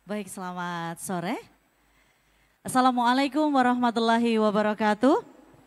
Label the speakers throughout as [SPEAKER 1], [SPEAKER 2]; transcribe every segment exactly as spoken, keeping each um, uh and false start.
[SPEAKER 1] Baik, selamat sore. Assalamualaikum warahmatullahi wabarakatuh.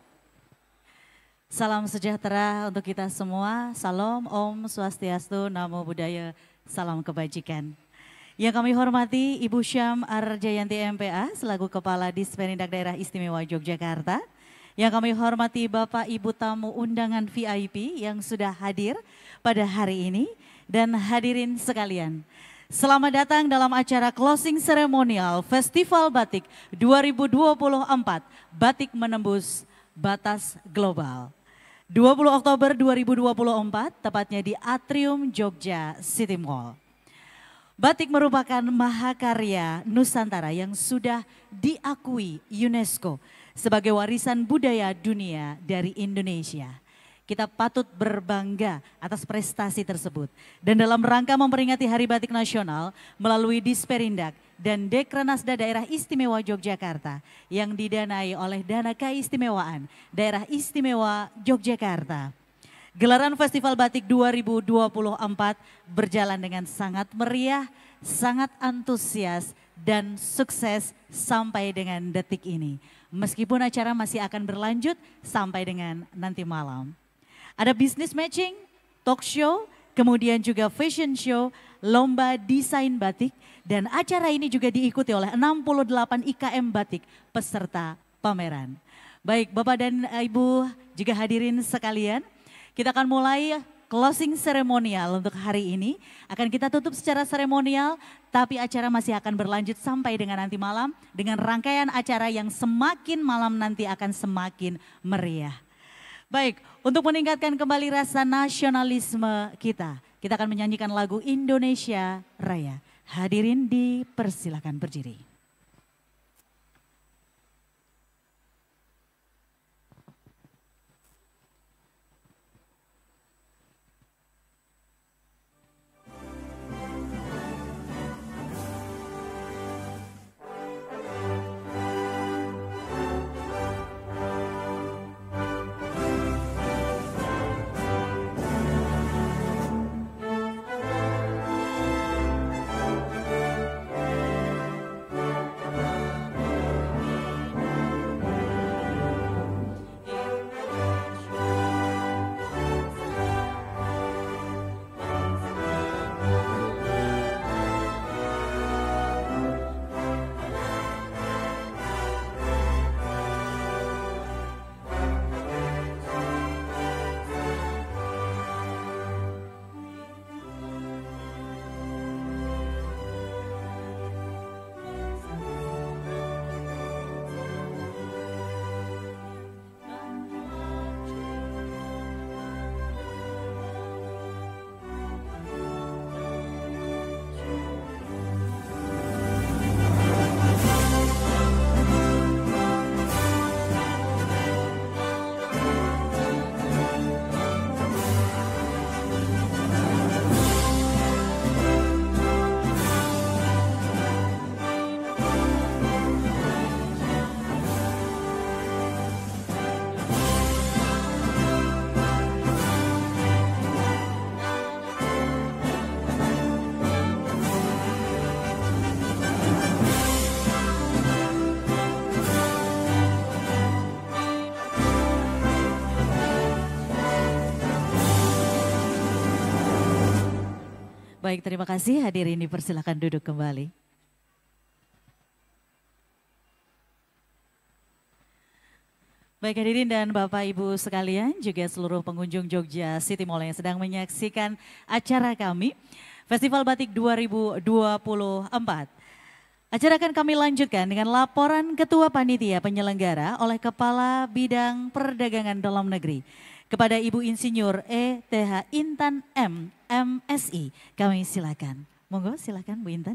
[SPEAKER 1] Salam sejahtera untuk kita semua. Salam, Om Swastiastu, Namo Buddhaya, salam kebajikan. Yang kami hormati Ibu Syam Arjayanti M P A selaku Kepala Disperindak Daerah Istimewa Yogyakarta. Yang kami hormati Bapak Ibu tamu undangan V I P yang sudah hadir pada hari ini dan hadirin sekalian. Selamat datang dalam acara closing seremonial Festival Batik dua ribu dua puluh empat Batik Menembus Batas Global. dua puluh Oktober dua ribu dua puluh empat tepatnya di Atrium Jogja City Mall. Batik merupakan mahakarya Nusantara yang sudah diakui UNESCO sebagai warisan budaya dunia dari Indonesia. Kita patut berbangga atas prestasi tersebut. Dan dalam rangka memperingati Hari Batik Nasional melalui Disperindak dan Dekranasda Daerah Istimewa Yogyakarta yang didanai oleh Dana Keistimewaan Daerah Istimewa Yogyakarta. Gelaran Festival Batik dua ribu dua puluh empat berjalan dengan sangat meriah, sangat antusias dan sukses sampai dengan detik ini. Meskipun acara masih akan berlanjut sampai dengan nanti malam. Ada business matching, talk show, kemudian juga fashion show, lomba desain batik, dan acara ini juga diikuti oleh enam puluh delapan I K M batik peserta pameran. Baik Bapak dan Ibu juga hadirin sekalian, kita akan mulai closing seremonial untuk hari ini. Akan kita tutup secara seremonial, tapi acara masih akan berlanjut sampai dengan nanti malam dengan rangkaian acara yang semakin malam nanti akan semakin meriah. Baik, untuk meningkatkan kembali rasa nasionalisme kita, kita akan menyanyikan lagu Indonesia Raya. Hadirin dipersilakan berdiri. Baik, terima kasih. Hadirin dipersilakan duduk kembali. Baik hadirin dan Bapak Ibu sekalian, juga seluruh pengunjung Jogja City Mall yang sedang menyaksikan acara kami, Festival Batik dua ribu dua puluh empat. Acara akan kami lanjutkan dengan laporan Ketua Panitia Penyelenggara oleh Kepala Bidang Perdagangan Dalam Negeri kepada Ibu Insinyur E T H Intan M, M Si. Kami silakan. Monggo silakan Bu Intan.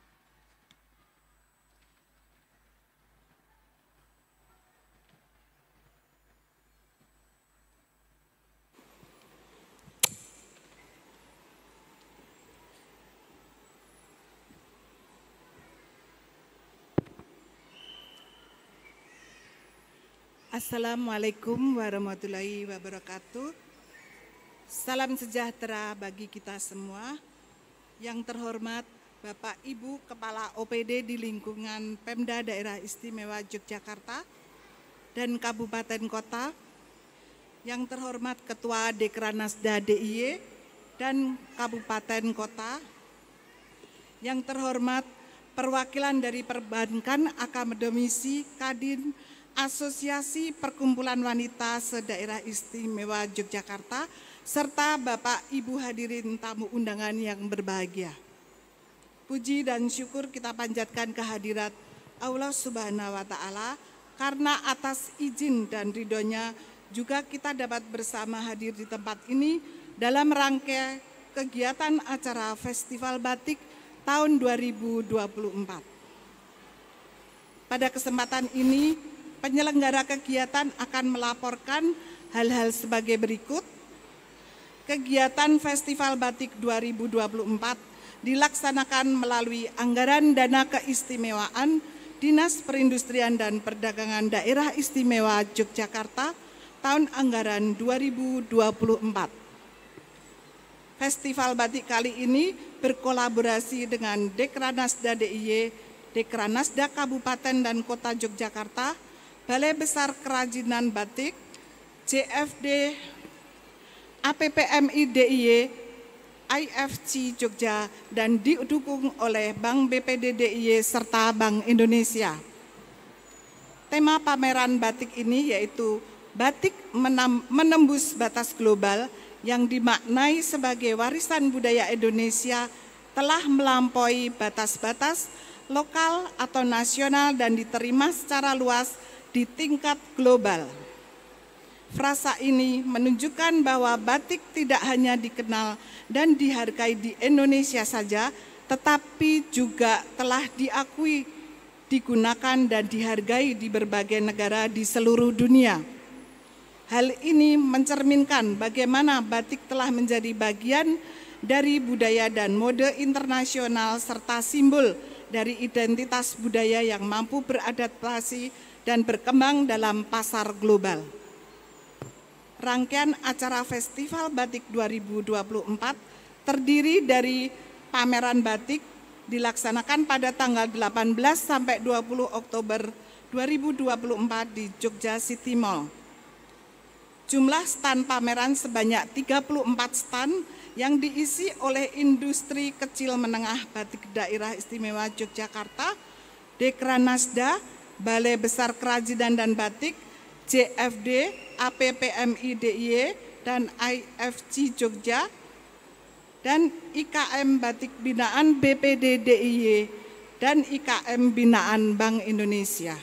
[SPEAKER 2] Assalamualaikum warahmatullahi wabarakatuh. Salam sejahtera bagi kita semua. Yang terhormat Bapak Ibu Kepala O P D di lingkungan Pemda Daerah Istimewa Yogyakarta dan Kabupaten Kota, yang terhormat Ketua Dekranasda D I Y dan Kabupaten Kota, yang terhormat perwakilan dari perbankan, akademisi, kadin, Asosiasi Perkumpulan Wanita se-Daerah Istimewa Yogyakarta, serta Bapak Ibu hadirin tamu undangan yang berbahagia. Puji dan syukur kita panjatkan kehadirat Allah Subhanahu wa Ta'ala, karena atas izin dan ridhonya juga kita dapat bersama hadir di tempat ini dalam rangkaian kegiatan acara Festival Batik tahun dua ribu dua puluh empat. Pada kesempatan ini, penyelenggara kegiatan akan melaporkan hal-hal sebagai berikut. Kegiatan Festival Batik dua ribu dua puluh empat dilaksanakan melalui anggaran dana keistimewaan Dinas Perindustrian dan Perdagangan Daerah Istimewa Yogyakarta tahun anggaran dua ribu dua puluh empat. Festival Batik kali ini berkolaborasi dengan Dekranasda D I Y, Dekranasda Kabupaten dan Kota Yogyakarta, Balai Besar Kerajinan Batik, J F D, A P P M I D I Y, I F C Jogja, dan didukung oleh Bank B P D D I Y serta Bank Indonesia. Tema pameran batik ini yaitu Batik Menembus Batas Global, yang dimaknai sebagai warisan budaya Indonesia telah melampaui batas-batas lokal atau nasional dan diterima secara luas di tingkat global. Frasa ini menunjukkan bahwa batik tidak hanya dikenal dan dihargai di Indonesia saja, tetapi juga telah diakui, digunakan dan dihargai di berbagai negara di seluruh dunia. Hal ini mencerminkan bagaimana batik telah menjadi bagian dari budaya dan mode internasional serta simbol dari identitas budaya yang mampu beradaptasi dan berkembang dalam pasar global. Rangkaian acara Festival Batik dua ribu dua puluh empat terdiri dari pameran batik dilaksanakan pada tanggal delapan belas sampai dua puluh Oktober dua ribu dua puluh empat di Jogja City Mall. Jumlah stan pameran sebanyak tiga puluh empat stan yang diisi oleh industri kecil menengah batik Daerah Istimewa Yogyakarta, Dekranasda, Balai Besar Kerajinan dan Batik, J F D, A P P M I D I Y, dan I F C Jogja, dan I K M Batik Binaan B P D D I Y, dan I K M Binaan Bank Indonesia.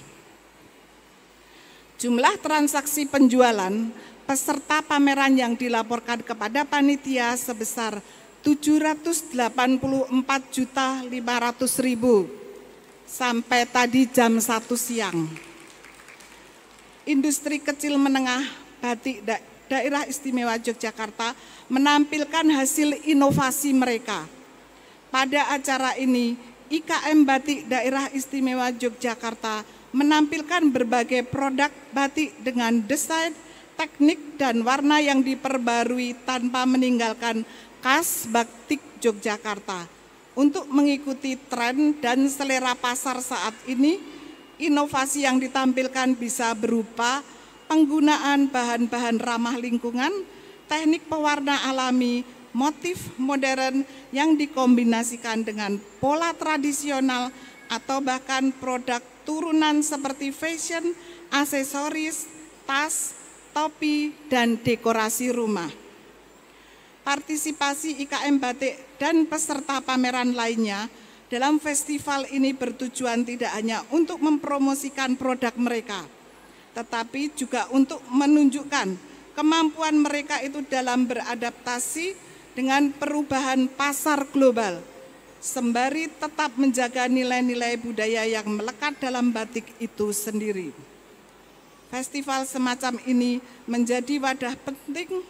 [SPEAKER 2] Jumlah transaksi penjualan peserta pameran yang dilaporkan kepada panitia sebesar tujuh ratus delapan puluh empat juta lima ratus ribu sampai tadi jam satu siang. Industri kecil menengah batik da Daerah Istimewa Yogyakarta menampilkan hasil inovasi mereka. Pada acara ini, I K M Batik Daerah Istimewa Yogyakarta menampilkan berbagai produk batik dengan desain, teknik, dan warna yang diperbarui tanpa meninggalkan khas batik Yogyakarta. Untuk mengikuti tren dan selera pasar saat ini, inovasi yang ditampilkan bisa berupa penggunaan bahan-bahan ramah lingkungan, teknik pewarna alami, motif modern yang dikombinasikan dengan pola tradisional, atau bahkan produk turunan seperti fashion, aksesoris, tas, topi, dan dekorasi rumah. Partisipasi I K M Batik dan peserta pameran lainnya dalam festival ini bertujuan tidak hanya untuk mempromosikan produk mereka, tetapi juga untuk menunjukkan kemampuan mereka itu dalam beradaptasi dengan perubahan pasar global, sembari tetap menjaga nilai-nilai budaya yang melekat dalam batik itu sendiri. Festival semacam ini menjadi wadah penting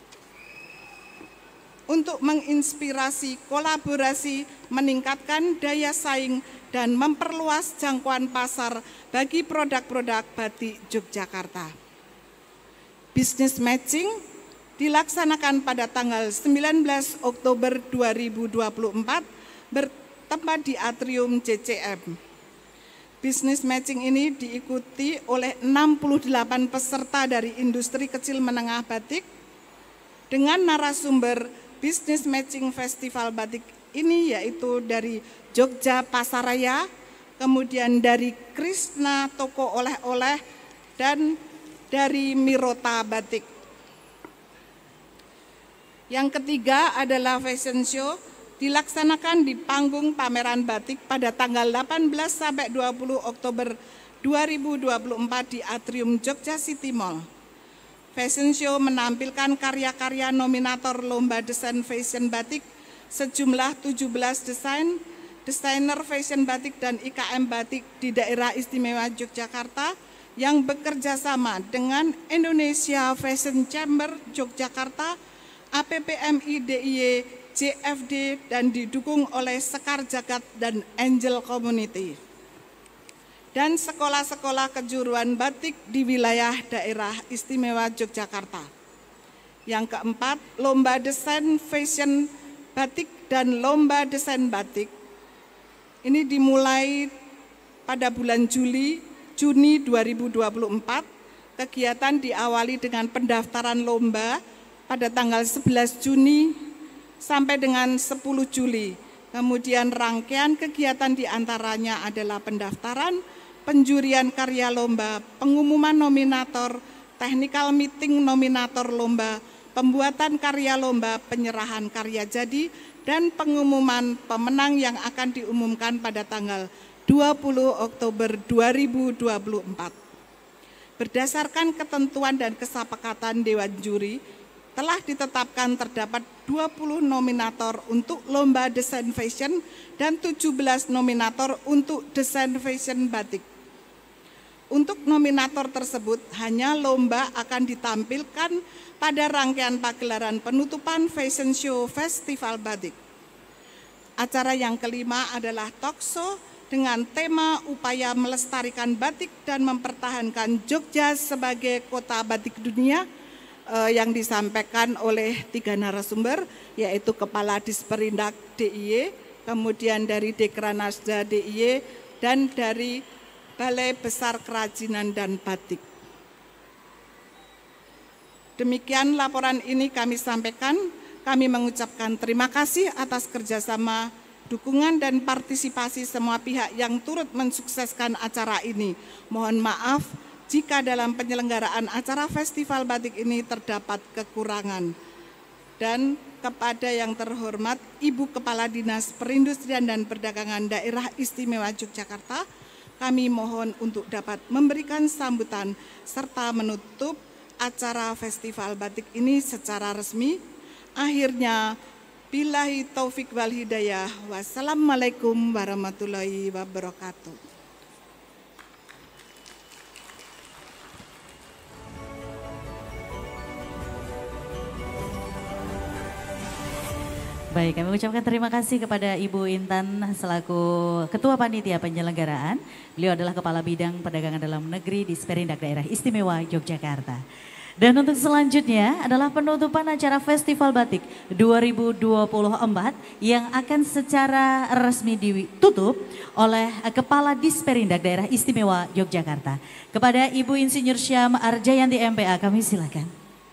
[SPEAKER 2] untuk menginspirasi kolaborasi, meningkatkan daya saing, dan memperluas jangkauan pasar bagi produk-produk batik Yogyakarta. Business matching dilaksanakan pada tanggal sembilan belas Oktober dua ribu dua puluh empat tepat di atrium J C M. Business matching ini diikuti oleh enam puluh delapan peserta dari industri kecil menengah batik dengan narasumber Business Matching Festival Batik ini yaitu dari Jogja Pasaraya, kemudian dari Krishna Toko Oleh-Oleh, dan dari Mirota Batik. Yang ketiga adalah fashion show, dilaksanakan di panggung pameran batik pada tanggal delapan belas sampai dua puluh Oktober dua ribu dua puluh empat di Atrium Jogja City Mall. Fashion show menampilkan karya-karya nominator Lomba Desain Fashion Batik sejumlah tujuh belas desain, desainer fashion batik dan I K M batik di daerah istimewa Yogyakarta yang bekerja sama dengan Indonesia Fashion Chamber Yogyakarta, A P P M I D I Y, J F D, dan didukung oleh Sekar Jagad dan Angel Community dan sekolah-sekolah kejuruan batik di wilayah daerah istimewa Yogyakarta. Yang keempat, Lomba Desain Fashion Batik dan Lomba Desain Batik. Ini dimulai pada bulan Juli, Juni dua ribu dua puluh empat. Kegiatan diawali dengan pendaftaran lomba pada tanggal sebelas Juni sampai dengan sepuluh Juli. Kemudian rangkaian kegiatan diantaranya adalah pendaftaran, penjurian karya lomba, pengumuman nominator, technical meeting nominator lomba, pembuatan karya lomba, penyerahan karya jadi, dan pengumuman pemenang yang akan diumumkan pada tanggal dua puluh Oktober dua ribu dua puluh empat. Berdasarkan ketentuan dan kesepakatan Dewan Juri, telah ditetapkan terdapat dua puluh nominator untuk lomba desain fashion dan tujuh belas nominator untuk desain fashion batik. Untuk nominator tersebut, hanya lomba akan ditampilkan pada rangkaian pagelaran penutupan Fashion Show Festival Batik. Acara yang kelima adalah talk show dengan tema upaya melestarikan batik dan mempertahankan Jogja sebagai kota batik dunia eh, yang disampaikan oleh tiga narasumber, yaitu Kepala Disperindak D I Y, kemudian dari Dekranasda D I Y, dan dari Balai Besar Kerajinan dan Batik. Demikian laporan ini kami sampaikan. Kami mengucapkan terima kasih atas kerjasama, dukungan, dan partisipasi semua pihak yang turut mensukseskan acara ini. Mohon maaf jika dalam penyelenggaraan acara Festival Batik ini terdapat kekurangan. Dan kepada yang terhormat Ibu Kepala Dinas Perindustrian dan Perdagangan Daerah Istimewa Yogyakarta, kami mohon untuk dapat memberikan sambutan serta menutup acara Festival Batik ini secara resmi. Akhirnya, billahi taufik wal hidayah. Wassalamualaikum warahmatullahi wabarakatuh.
[SPEAKER 1] Baik, kami ucapkan terima kasih kepada Ibu Intan selaku Ketua Panitia Penyelenggaraan. Beliau adalah Kepala Bidang Perdagangan Dalam Negeri di Disperindak Daerah Istimewa Yogyakarta. Dan untuk selanjutnya adalah penutupan acara Festival Batik dua ribu dua puluh empat yang akan secara resmi ditutup oleh Kepala Disperindak Daerah Istimewa Yogyakarta. Kepada Ibu Insinyur Syam Arjayanti M P A, kami silakan.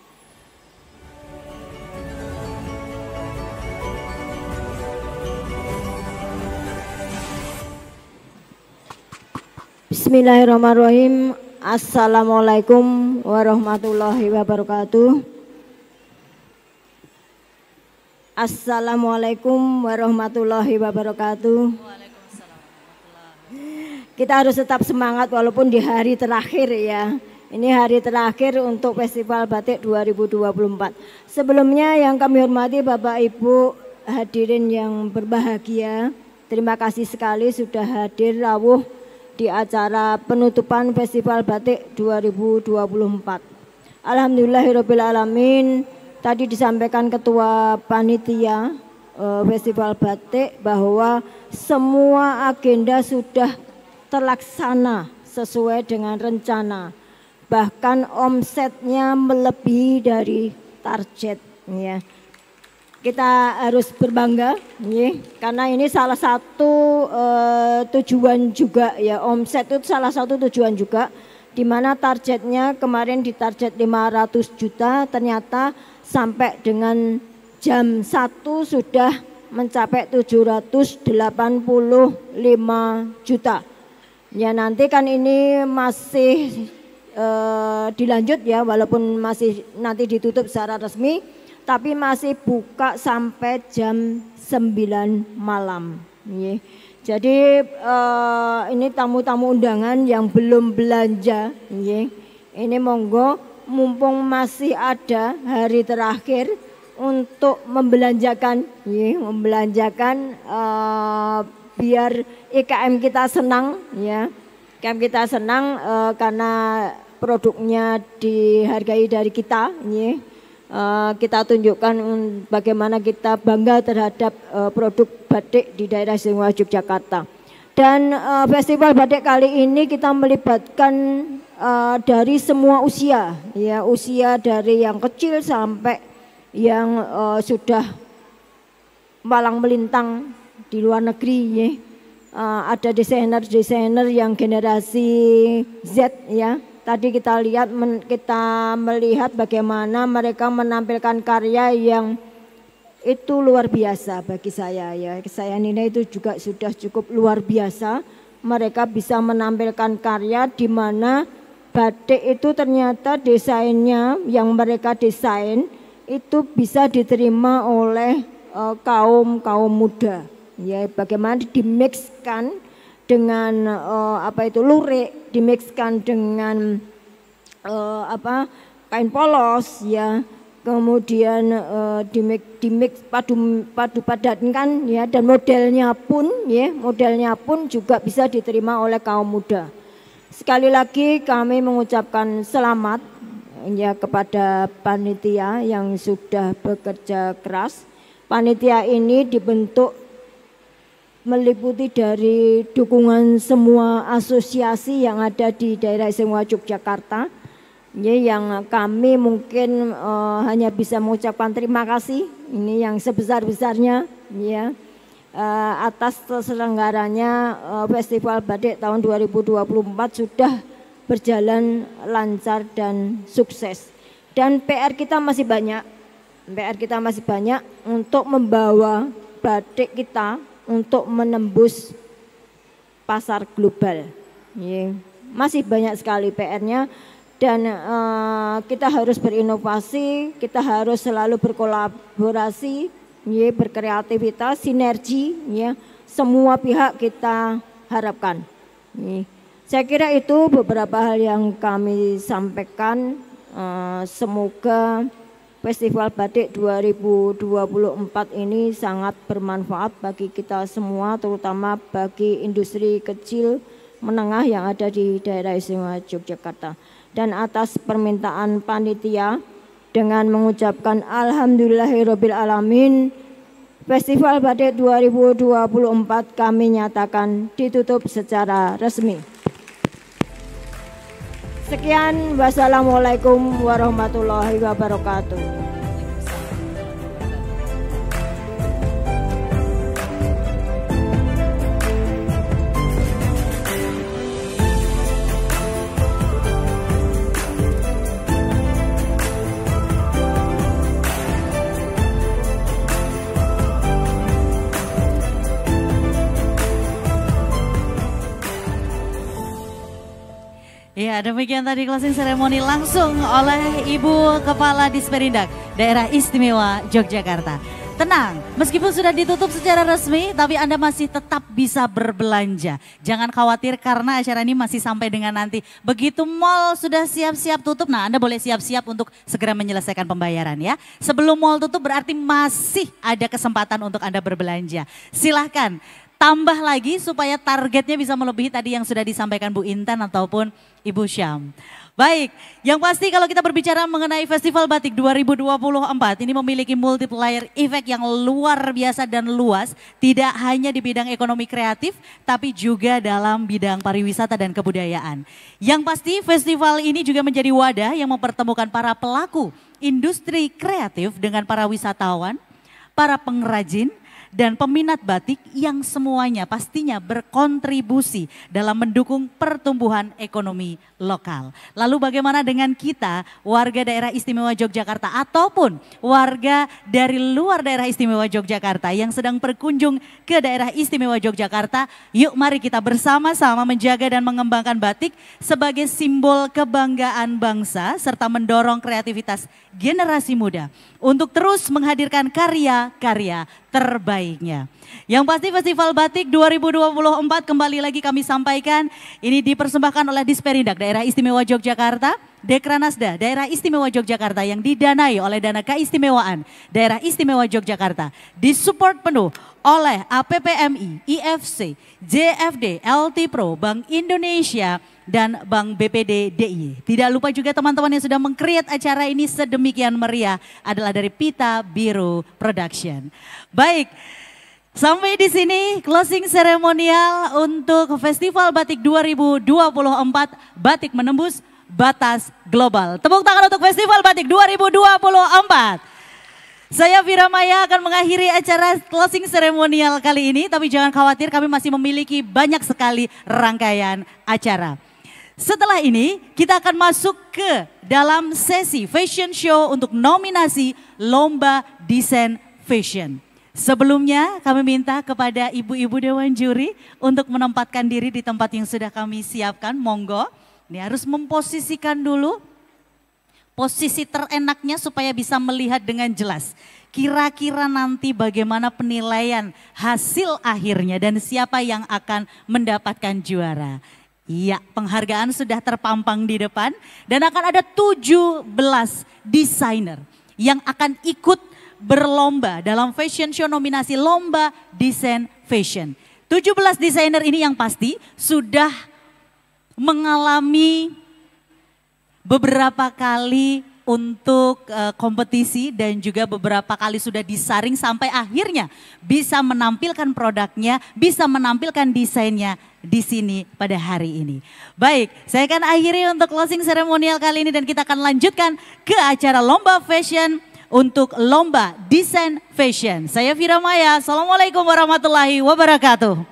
[SPEAKER 3] Bismillahirrahmanirrahim. Assalamualaikum warahmatullahi wabarakatuh. Assalamualaikum warahmatullahi wabarakatuh. Kita harus tetap semangat walaupun di hari terakhir ya. Ini hari terakhir untuk Festival Batik dua ribu dua puluh empat. Sebelumnya yang kami hormati Bapak Ibu hadirin yang berbahagia, terima kasih sekali sudah hadir rawuh di acara penutupan Festival Batik dua ribu dua puluh empat. Alhamdulillahirabbil alamin. Tadi disampaikan Ketua Panitia eh, Festival Batik bahwa semua agenda sudah terlaksana sesuai dengan rencana. Bahkan omsetnya melebihi dari target ya. kita harus berbangga, ya, karena ini salah satu uh, tujuan juga ya, omset itu salah satu tujuan juga, di mana targetnya kemarin ditarget lima ratus juta, ternyata sampai dengan jam satu sudah mencapai tujuh ratus delapan puluh lima juta. Ya nanti kan ini masih uh, dilanjut ya, walaupun masih nanti ditutup secara resmi, tapi masih buka sampai jam sembilan malam. Jadi uh, ini tamu-tamu undangan yang belum belanja, ini monggo mumpung masih ada hari terakhir untuk membelanjakan, membelanjakan uh, biar I K M kita senang, ya. I K M kita senang uh, karena produknya dihargai dari kita, ya. Uh, kita tunjukkan bagaimana kita bangga terhadap uh, produk batik di daerah istimewa Yogyakarta. Dan uh, festival batik kali ini kita melibatkan uh, dari semua usia, ya, usia dari yang kecil sampai yang uh, sudah malang melintang di luar negeri, ya. Uh, ada desainer-desainer yang generasi Z, ya. Tadi kita lihat, men, kita melihat bagaimana mereka menampilkan karya yang itu luar biasa bagi saya, ya. Saya nilai itu juga sudah cukup luar biasa. Mereka bisa menampilkan karya di mana batik itu ternyata desainnya yang mereka desain itu bisa diterima oleh uh, kaum kaum muda. Ya, bagaimana dimixkan dengan uh, apa itu lurik, dimixkan dengan uh, apa kain polos, ya, kemudian uh, dimix, dimix padu padu padatkan, ya, dan modelnya pun, ya, modelnya pun juga bisa diterima oleh kaum muda. Sekali lagi kami mengucapkan selamat, ya, kepada panitia yang sudah bekerja keras. Panitia ini dibentuk meliputi dari dukungan semua asosiasi yang ada di daerah istimewa Yogyakarta, ya, yang kami mungkin uh, hanya bisa mengucapkan terima kasih ini yang sebesar-besarnya, ya, uh, atas terselenggaranya uh, Festival Batik tahun dua ribu dua puluh empat sudah berjalan lancar dan sukses. Dan P R kita masih banyak, P R kita masih banyak untuk membawa batik kita untuk menembus pasar global, ya. Masih banyak sekali P R-nya, dan uh, kita harus berinovasi, kita harus selalu berkolaborasi, ya, berkreativitas, sinergi, ya, semua pihak kita harapkan, ya. Saya kira itu beberapa hal yang kami sampaikan. Uh, semoga Festival Batik dua ribu dua puluh empat ini sangat bermanfaat bagi kita semua, terutama bagi industri kecil menengah yang ada di daerah istimewa Yogyakarta. Dan atas permintaan panitia, dengan mengucapkan alhamdulillahirabbil alamin, Festival Batik dua ribu dua puluh empat kami nyatakan ditutup secara resmi. Sekian, wassalamualaikum warahmatullahi wabarakatuh.
[SPEAKER 1] Ya, demikian tadi closing seremoni langsung oleh Ibu Kepala Disperindak Daerah Istimewa Yogyakarta. Tenang, meskipun sudah ditutup secara resmi, tapi Anda masih tetap bisa berbelanja. Jangan khawatir karena acara ini masih sampai dengan nanti. Begitu mal sudah siap-siap tutup, nah Anda boleh siap-siap untuk segera menyelesaikan pembayaran, ya. Sebelum mal tutup berarti masih ada kesempatan untuk Anda berbelanja. Silahkan tambah lagi supaya targetnya bisa melebihi tadi yang sudah disampaikan Bu Intan ataupun Ibu Syam. Baik, yang pasti kalau kita berbicara mengenai Festival Batik dua ribu dua puluh empat ini memiliki multiplier effect yang luar biasa dan luas. Tidak hanya di bidang ekonomi kreatif, tapi juga dalam bidang pariwisata dan kebudayaan. Yang pasti festival ini juga menjadi wadah yang mempertemukan para pelaku industri kreatif dengan para wisatawan, para pengrajin, dan peminat batik yang semuanya pastinya berkontribusi dalam mendukung pertumbuhan ekonomi lokal. Lalu bagaimana dengan kita warga daerah istimewa Yogyakarta ataupun warga dari luar daerah istimewa Yogyakarta yang sedang berkunjung ke daerah istimewa Yogyakarta? Yuk mari kita bersama-sama menjaga dan mengembangkan batik sebagai simbol kebanggaan bangsa serta mendorong kreativitas generasi muda untuk terus menghadirkan karya-karya terbaiknya. Yang pasti Festival Batik dua ribu dua puluh empat kembali lagi kami sampaikan ini dipersembahkan oleh Disperindak Daerah Istimewa Yogyakarta, Dekranasda Daerah Istimewa Yogyakarta yang didanai oleh dana keistimewaan Daerah Istimewa Yogyakarta, disupport penuh oleh A P P M I, I F C, J F D, L T Pro, Bank Indonesia, dan Bank B P D D I Y. Tidak lupa juga teman-teman yang sudah meng-create acara ini sedemikian meriah adalah dari Pita Biru Production. Baik, sampai di sini closing seremonial untuk Festival Batik dua ribu dua puluh empat Batik Menembus Batas Global. Tepuk tangan untuk Festival Batik dua ribu dua puluh empat. Saya Vira Maya akan mengakhiri acara closing seremonial kali ini, tapi jangan khawatir kami masih memiliki banyak sekali rangkaian acara. Setelah ini kita akan masuk ke dalam sesi fashion show untuk nominasi Lomba Desain Fashion. Sebelumnya kami minta kepada ibu-ibu Dewan Juri untuk menempatkan diri di tempat yang sudah kami siapkan, monggo. Ini harus memposisikan dulu posisi terenaknya supaya bisa melihat dengan jelas. Kira-kira nanti bagaimana penilaian hasil akhirnya dan siapa yang akan mendapatkan juara. Iya, penghargaan sudah terpampang di depan dan akan ada tujuh belas desainer yang akan ikut berlomba dalam fashion show nominasi Lomba Desain Fashion. tujuh belas desainer ini yang pasti sudah mengalami beberapa kali untuk uh, kompetisi dan juga beberapa kali sudah disaring sampai akhirnya bisa menampilkan produknya, bisa menampilkan desainnya di sini pada hari ini. Baik, saya akan akhiri untuk closing seremonial kali ini dan kita akan lanjutkan ke acara Lomba Fashion untuk Lomba Desain Fashion. Saya Vira Maya, Assalamualaikum warahmatullahi wabarakatuh.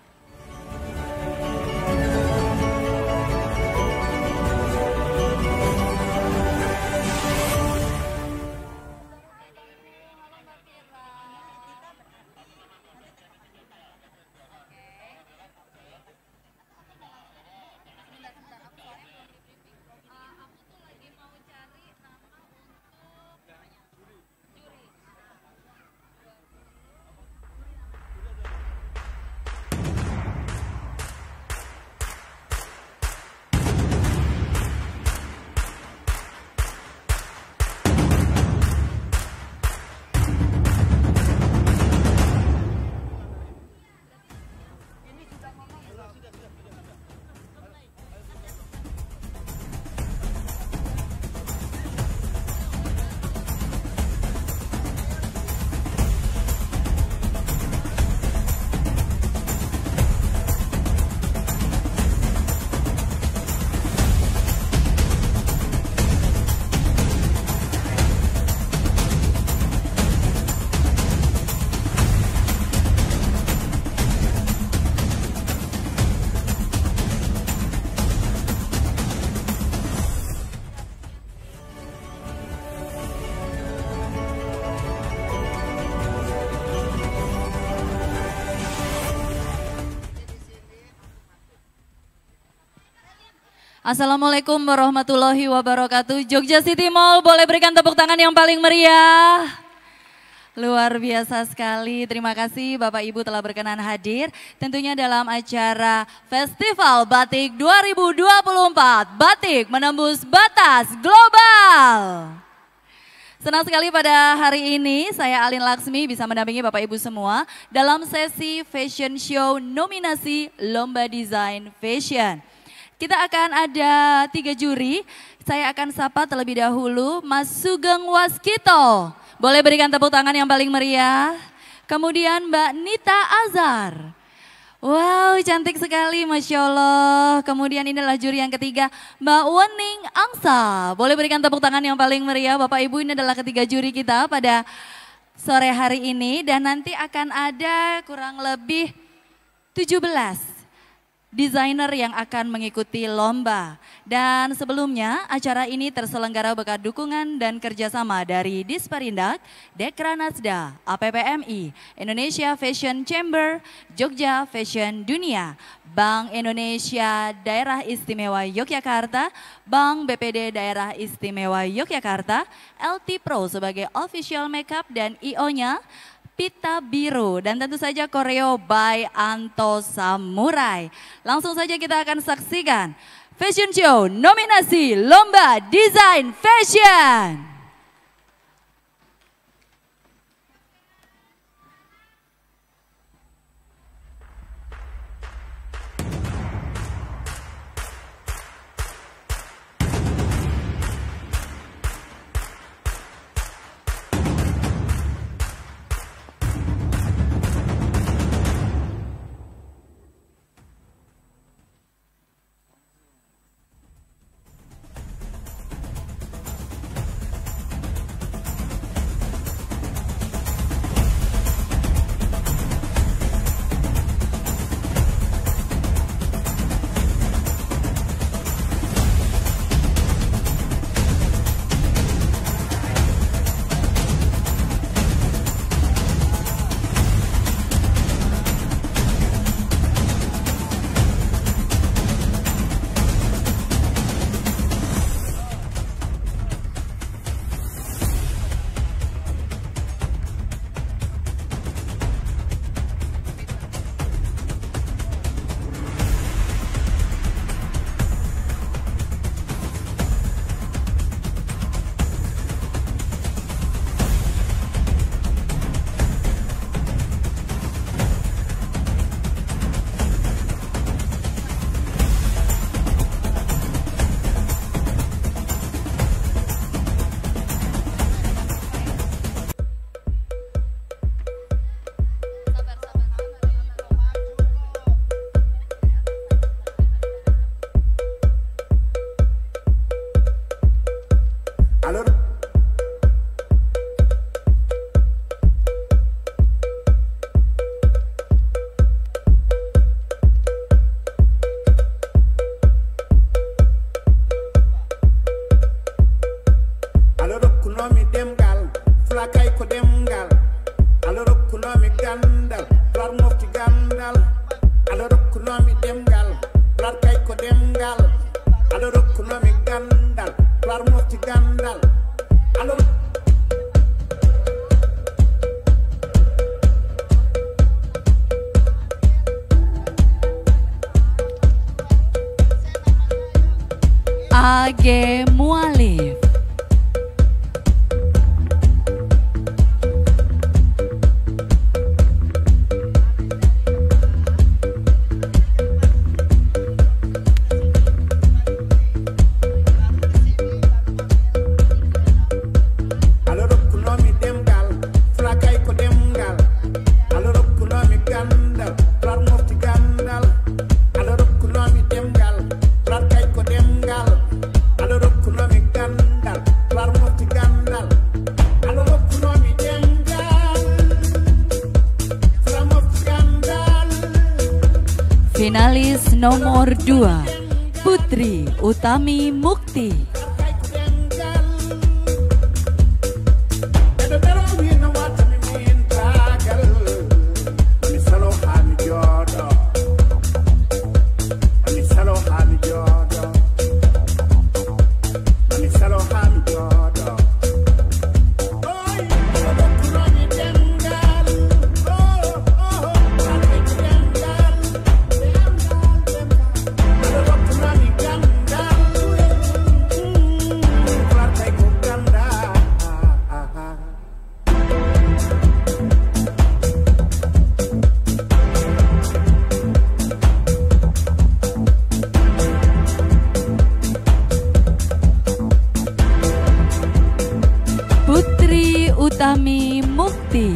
[SPEAKER 4] Assalamualaikum warahmatullahi wabarakatuh. Jogja City Mall, boleh berikan tepuk tangan yang paling meriah. Luar biasa sekali, terima kasih Bapak Ibu telah berkenan hadir. Tentunya dalam acara Festival Batik dua ribu dua puluh empat, Batik Menembus Batas Global. Senang sekali pada hari ini saya Alin Laksmi bisa mendampingi Bapak Ibu semua dalam sesi Fashion Show nominasi Lomba Desain Fashion. Kita akan ada tiga juri, saya akan sapa terlebih dahulu Mas Sugeng Waskito. Boleh berikan tepuk tangan yang paling meriah. Kemudian Mbak Nita Azhar. Wow, cantik sekali, Masya Allah. Kemudian ini adalah juri yang ketiga, Mbak Wening Angsa. Boleh berikan tepuk tangan yang paling meriah. Bapak Ibu, ini adalah ketiga juri kita pada sore hari ini dan nanti akan ada kurang lebih tujuh belas desainer yang akan mengikuti lomba. Dan sebelumnya acara ini terselenggara berkat dukungan dan kerjasama dari Disperindak, Dekranasda, A P P M I, Indonesia Fashion Chamber, Jogja Fashion Dunia, Bank Indonesia Daerah Istimewa Yogyakarta, Bank B P D Daerah Istimewa Yogyakarta, L T Pro sebagai official makeup dan I O-nya, Pita Biru, dan tentu saja koreo by Anto Samurai. Langsung saja kita akan saksikan Fashion Show nominasi Lomba Desain Fashion. A G Mualif. Finalis nomor dua, Putri Utami Mukti. Utami Mukti.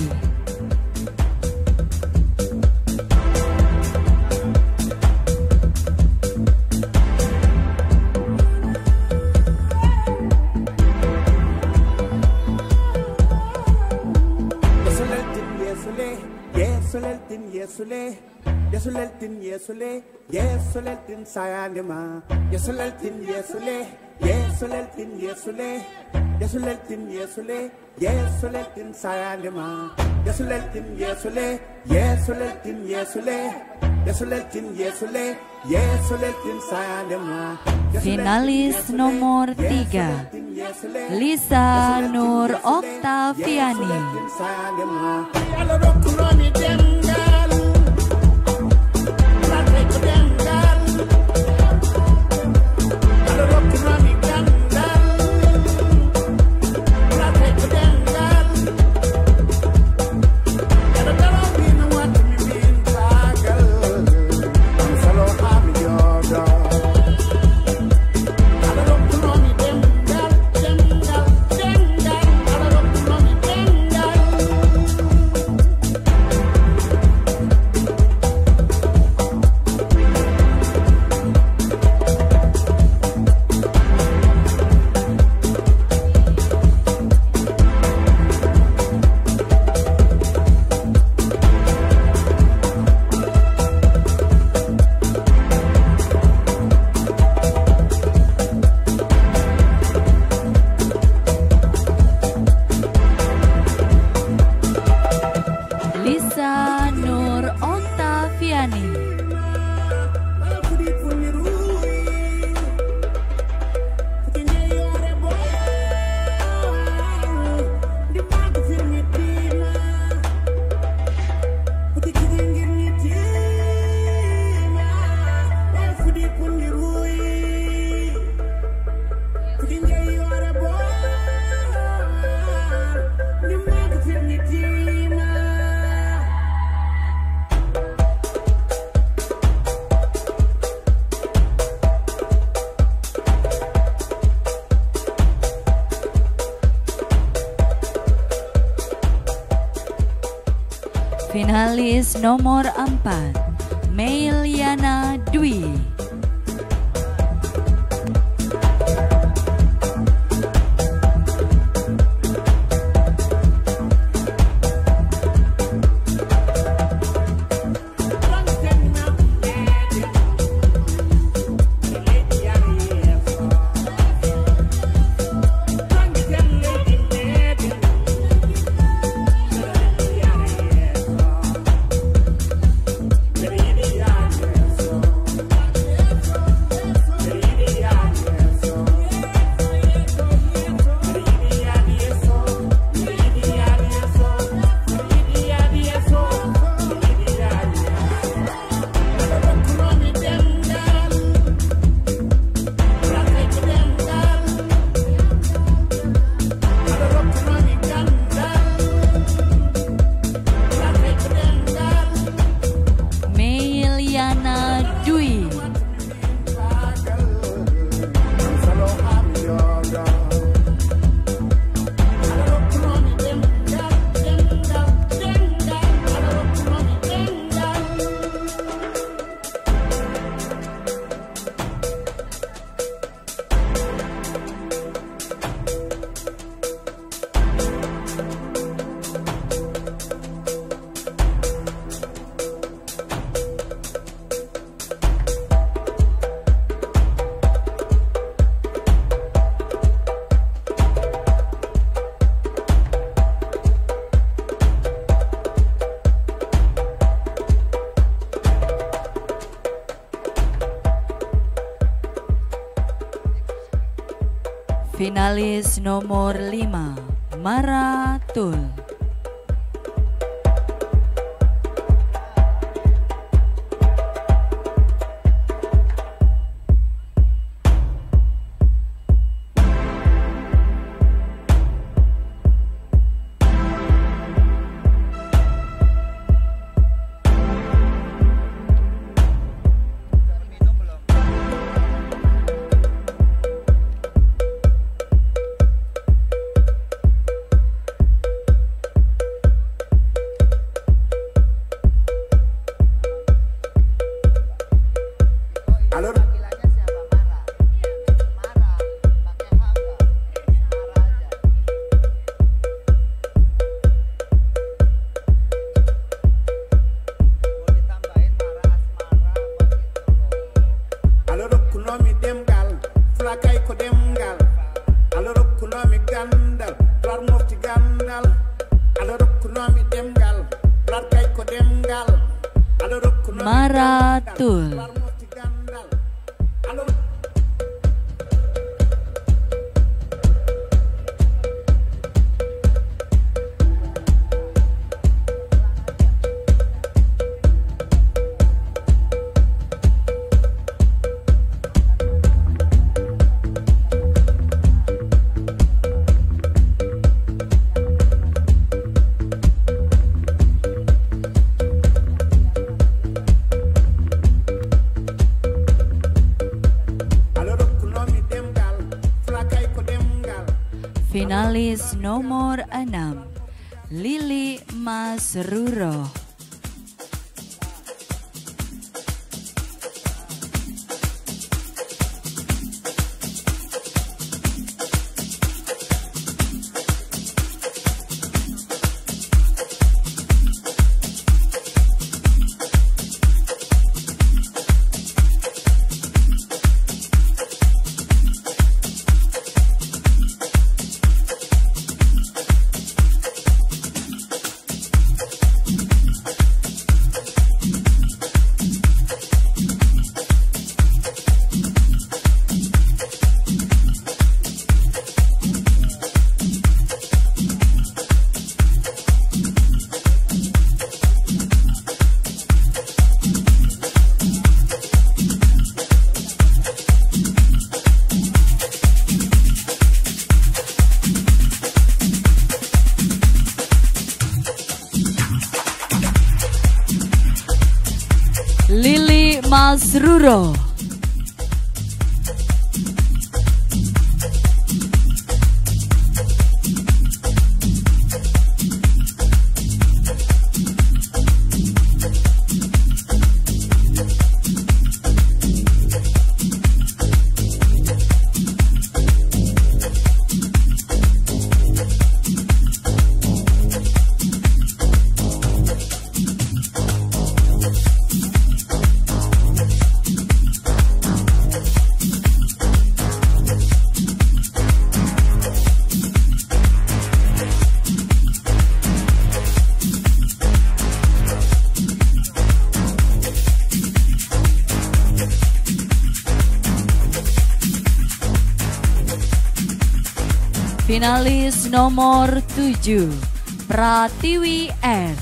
[SPEAKER 5] Yesuleltin Yesule, Yesuleltin Yesule, Yesuleltin Sayandema, Yesuleltin Yesule, Yesuleltin Yesule, Yesuleltin Yesule, Yesuleltin Sayandema, Yesuleltin Yesule, Yesuleltin Yesule, Yesuleltin Yesule, Yesuleltin Sayandema.
[SPEAKER 4] Finalis nomor tiga, Lisa Nur Oktaviani. Finalis nomor empat, Meliana Dwi. Finalis nomor lima, Maratul. Maratul. Finalis nomor enam, Lili Masruro. Lili Masruro. Finalis nomor tujuh, Pratiwi R.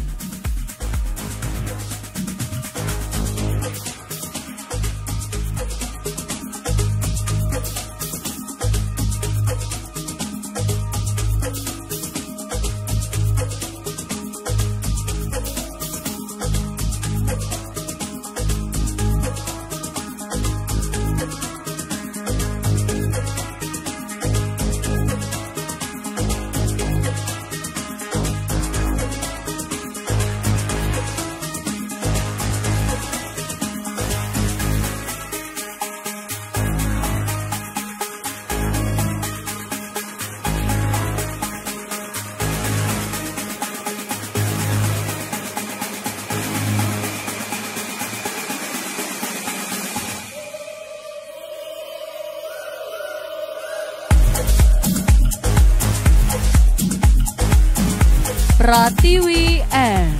[SPEAKER 4] Pratiwi R.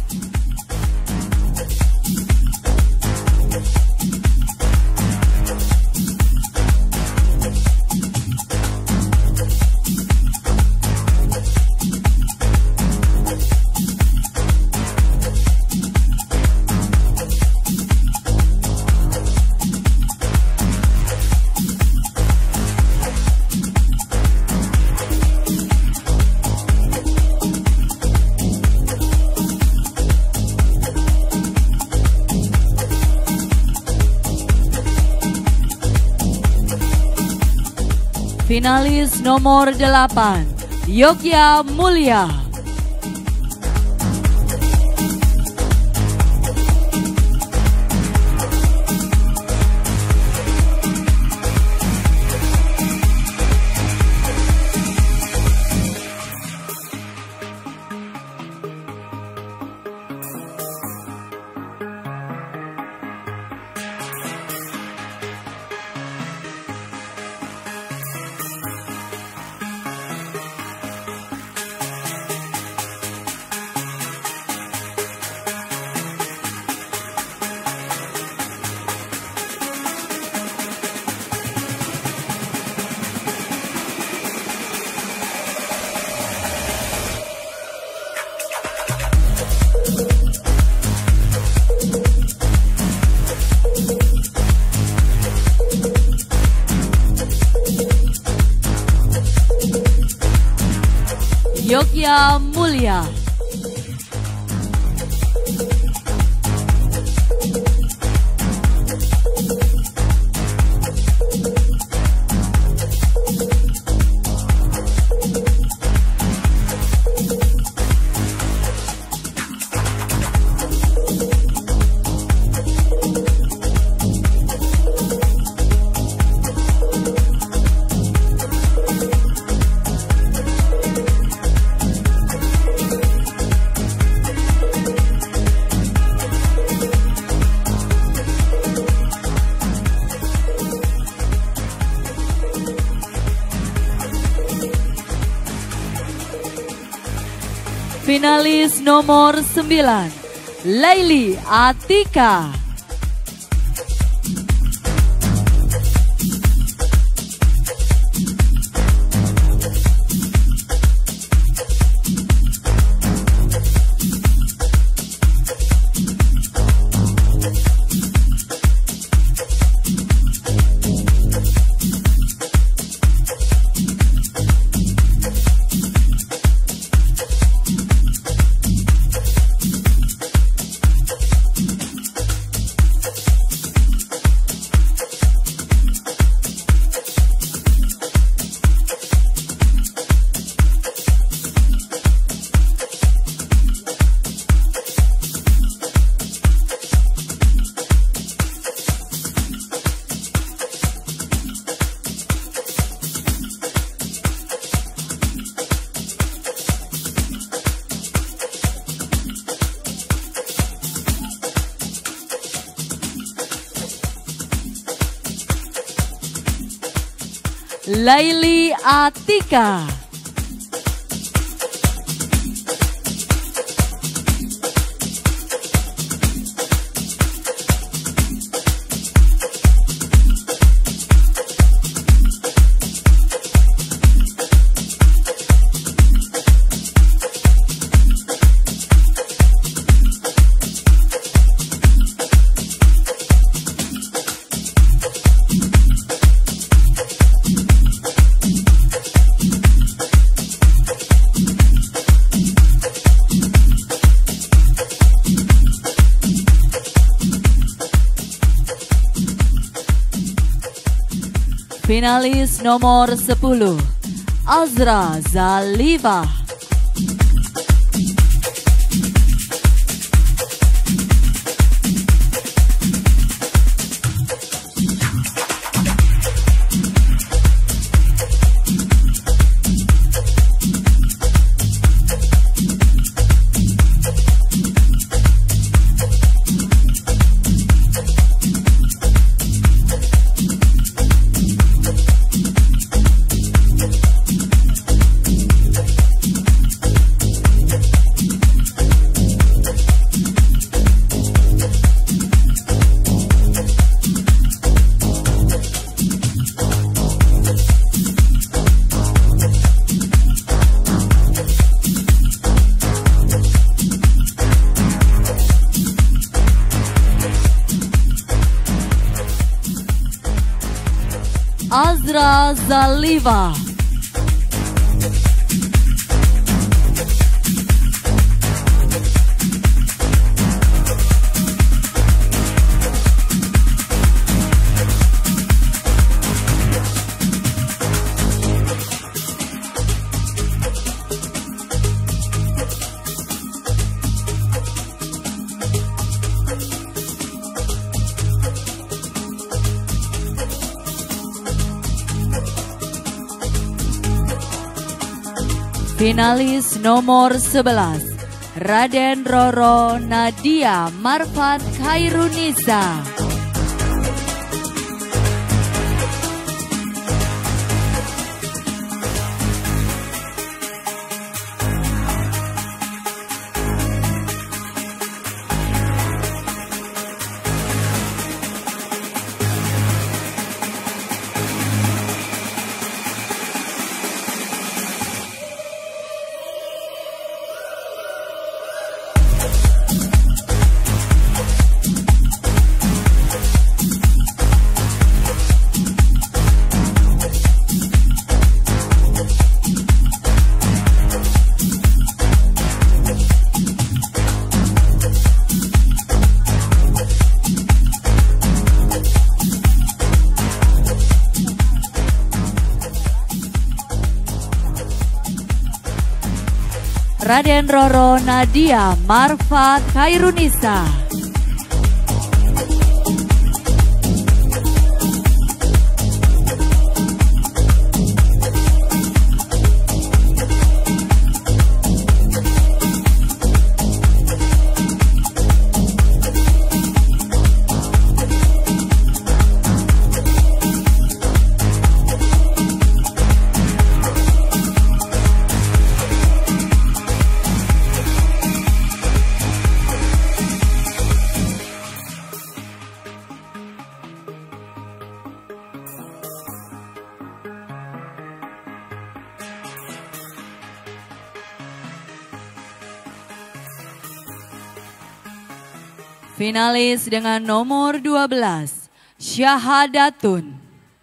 [SPEAKER 4] Finalis nomor delapan, Yogya Mulia. Yogya Mulia. Finalis nomor sembilan, Laili Atika. Laili Atika. Finalis nomor sepuluh, Azra Zaliva. Azra Zaliva. Finalis nomor sebelas, Raden Roro Nadia Marfat Khairunisa. Raden Roro Nadia Marfat Khairunisa. Finalis dengan nomor dua belas, Syahadatun.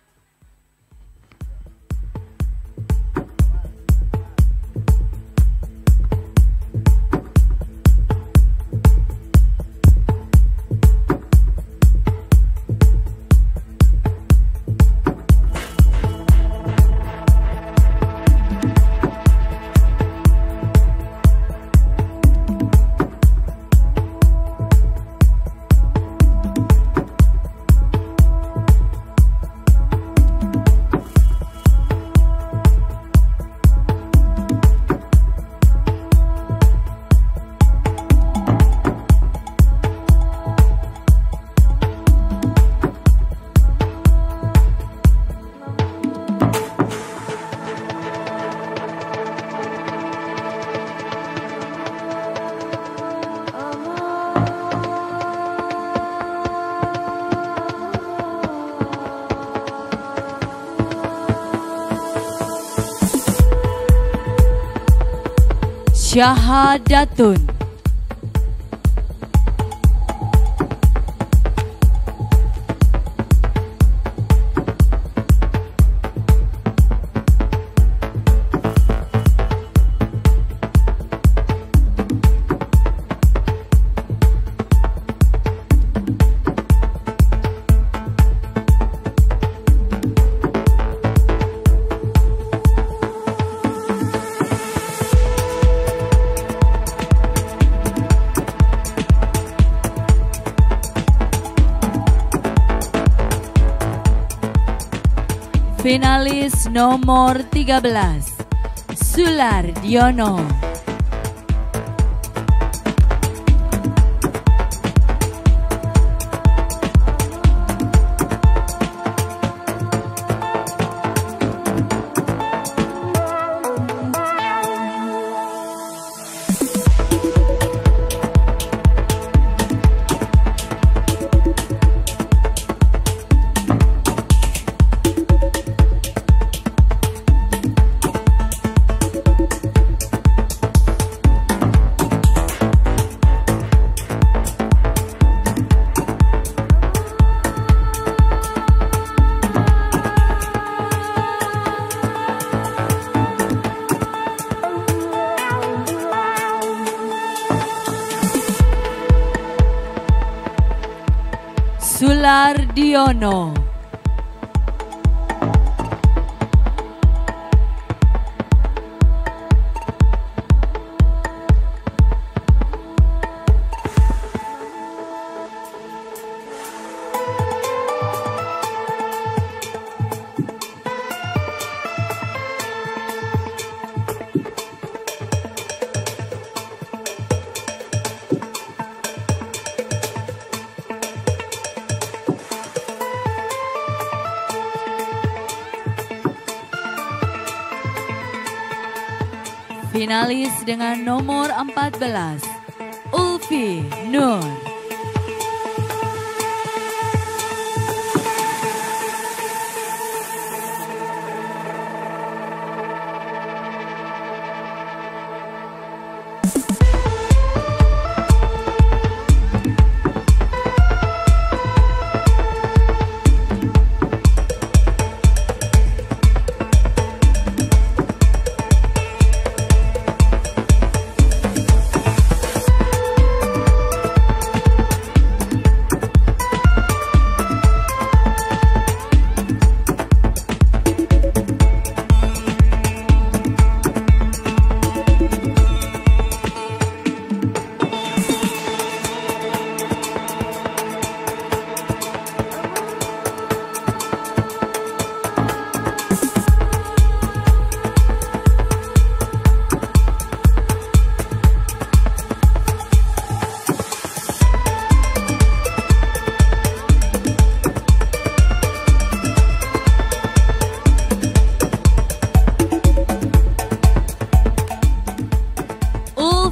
[SPEAKER 4] Syahadatun. Finalis nomor tiga belas, Sulardiono. Sulardiono. Finalis dengan nomor empat belas, Ulfi Nur.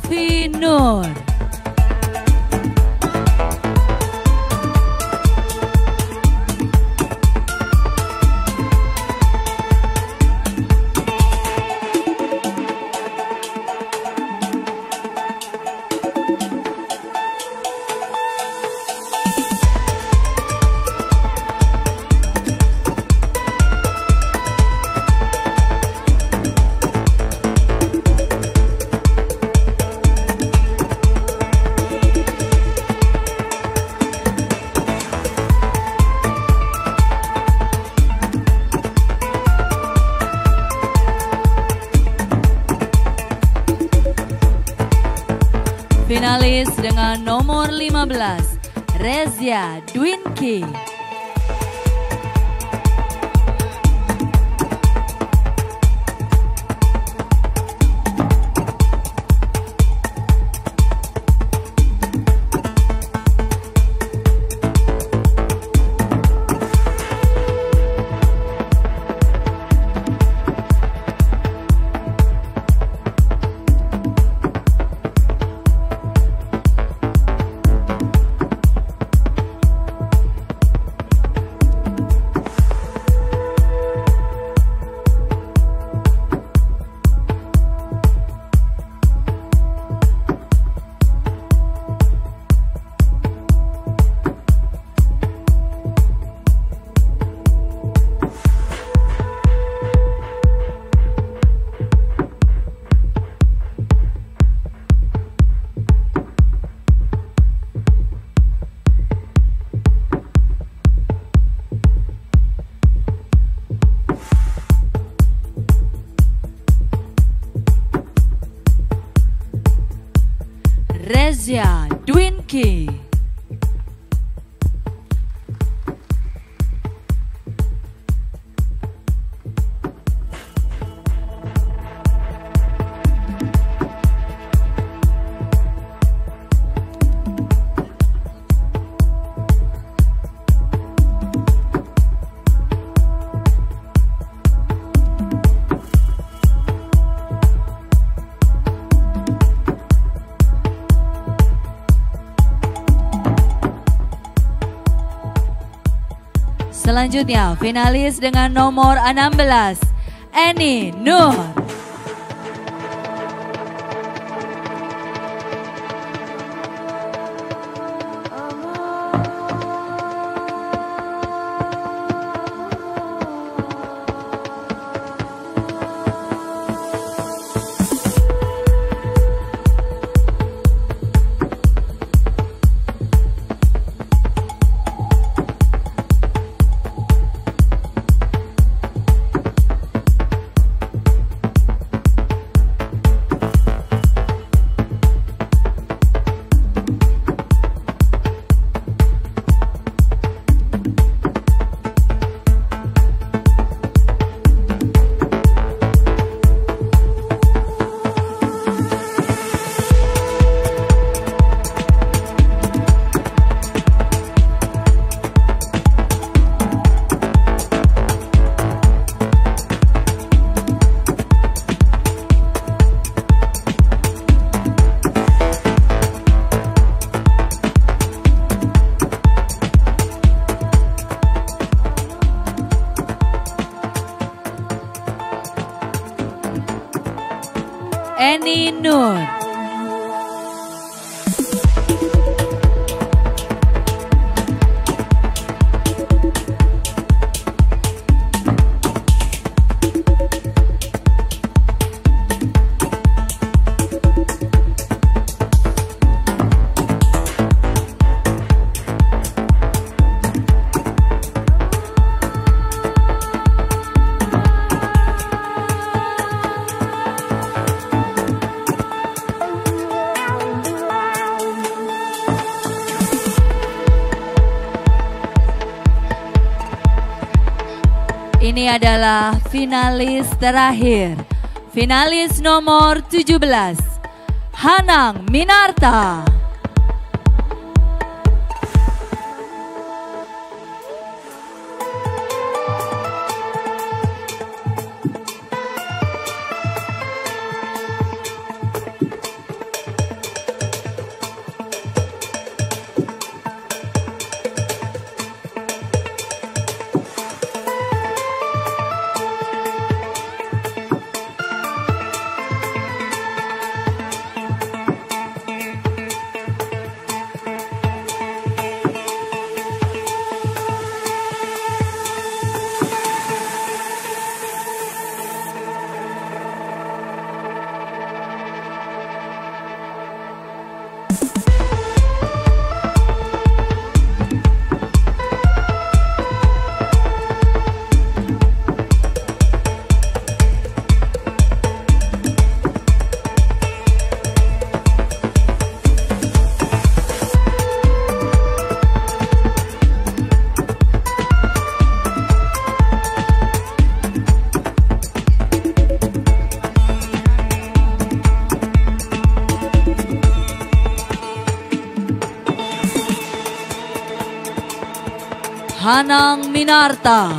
[SPEAKER 4] Lutfi Nur. Finalis dengan nomor lima belas, Rezia Dwinki. Rezia Dwinki. Selanjutnya finalis dengan nomor enam belas, Eni Nur. Eni Nur. Ini adalah finalis terakhir. Finalis nomor tujuh belas, Hanang Minarta. Hanang Minarta.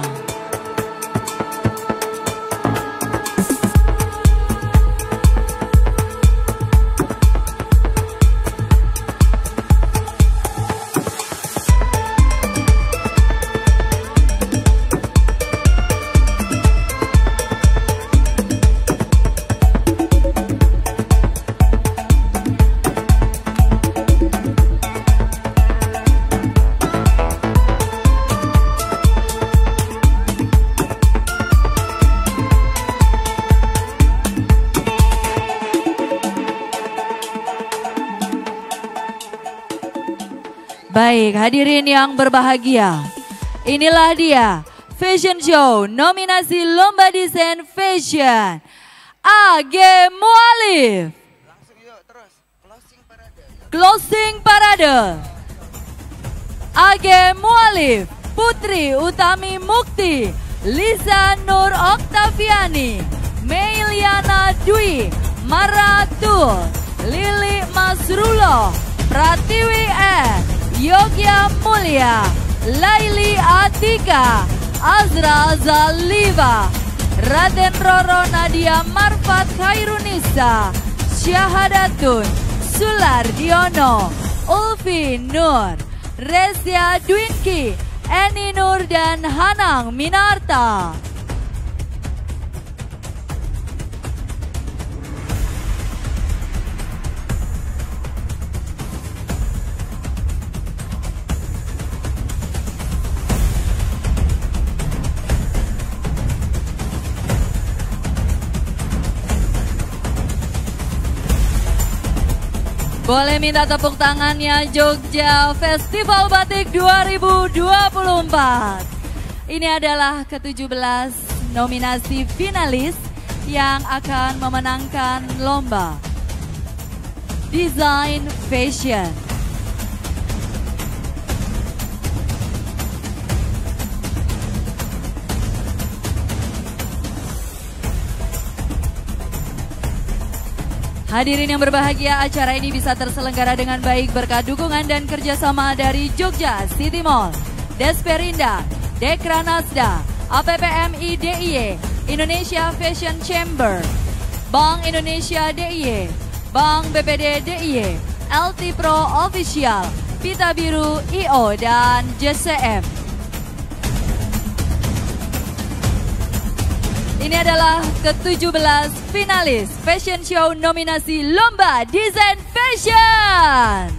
[SPEAKER 4] Baik, hadirin yang berbahagia, inilah dia Fashion Show nominasi Lomba Desain Fashion A G Mualif.
[SPEAKER 6] Langsung yuk terus, closing parade.
[SPEAKER 4] Closing parade. A G Mualif, Putri Utami Mukti, Lisa Nur Oktaviani, Meiliana Dwi, Maratul, Lili Masrulo, Pratiwi R, Yogya Mulia, Laili Atika, Azra Zaliva, Raden Roro Nadia Marfat Khairunisa, Syahadatun, Sulardiono, Ulfi Nur, Resya Dwinki, Eni Nur dan Hanang Minarta. Boleh minta tepuk tangannya Jogja Festival Batik dua ribu dua puluh empat. Ini adalah ketujuh belas nominasi finalis yang akan memenangkan lomba Desain Fashion. Hadirin yang berbahagia, acara ini bisa terselenggara dengan baik berkat dukungan dan kerjasama dari Jogja City Mall, Desperinda, Dekranasda, A P P M I D I Y, Indonesia Fashion Chamber, Bank Indonesia D I Y, Bank B P D D I Y, L T Pro Official, Pita Biru I O, dan J C M. Ini adalah ketujuh belas finalis Fashion Show nominasi Lomba Desain Fashion.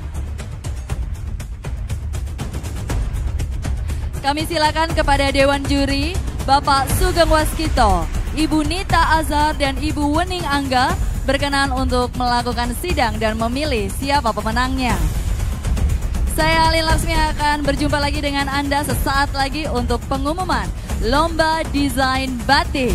[SPEAKER 4] Kami silakan kepada Dewan Juri, Bapak Sugeng Waskito, Ibu Nita Azhar, dan Ibu Wening Angga berkenan untuk melakukan sidang dan memilih siapa pemenangnya. Saya Alin Laksmi akan berjumpa lagi dengan Anda sesaat lagi untuk pengumuman Lomba Desain Batik.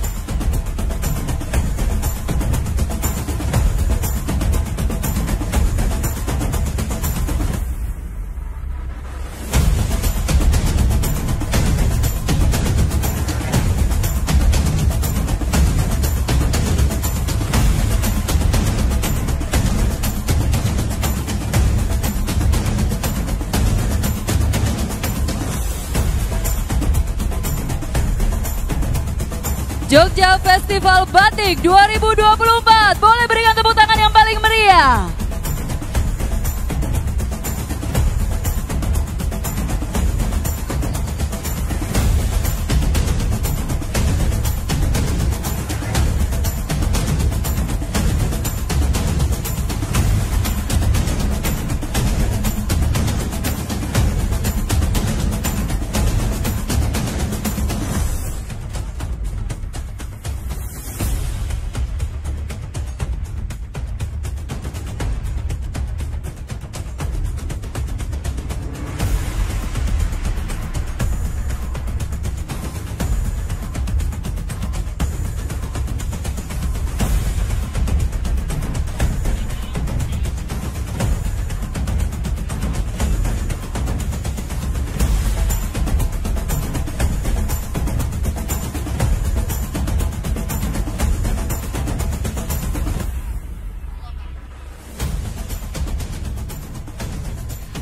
[SPEAKER 4] Jogja Festival Batik dua ribu dua puluh empat. Boleh berikan tepuk tangan yang paling meriah.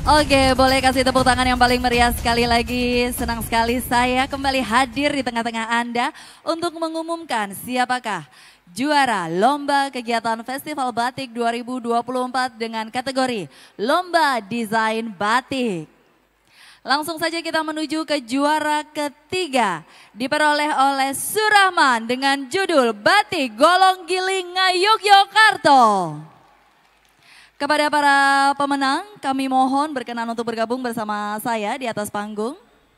[SPEAKER 4] Oke, boleh kasih tepuk tangan yang paling meriah sekali lagi. Senang sekali saya kembali hadir di tengah-tengah Anda untuk mengumumkan siapakah juara Lomba Kegiatan Festival Batik dua ribu dua puluh empat dengan kategori Lomba Desain Batik. Langsung saja kita menuju ke juara ketiga, diperoleh oleh Surahman dengan judul Batik Golong Giling Ngayogyakarta. Kepada para pemenang, kami mohon berkenan untuk bergabung bersama saya di atas panggung.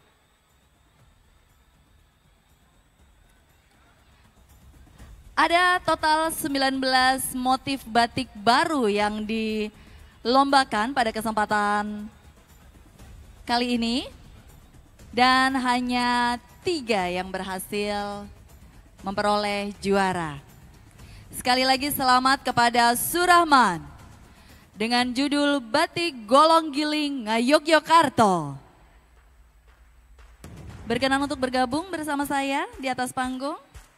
[SPEAKER 4] Ada total sembilan belas motif batik baru yang dilombakan pada kesempatan kali ini. Dan hanya tiga yang berhasil memperoleh juara. Sekali lagi selamat kepada Surahman dengan judul Batik Golong Giling Ngayogyakarta. Berkenan untuk bergabung bersama saya di atas panggung.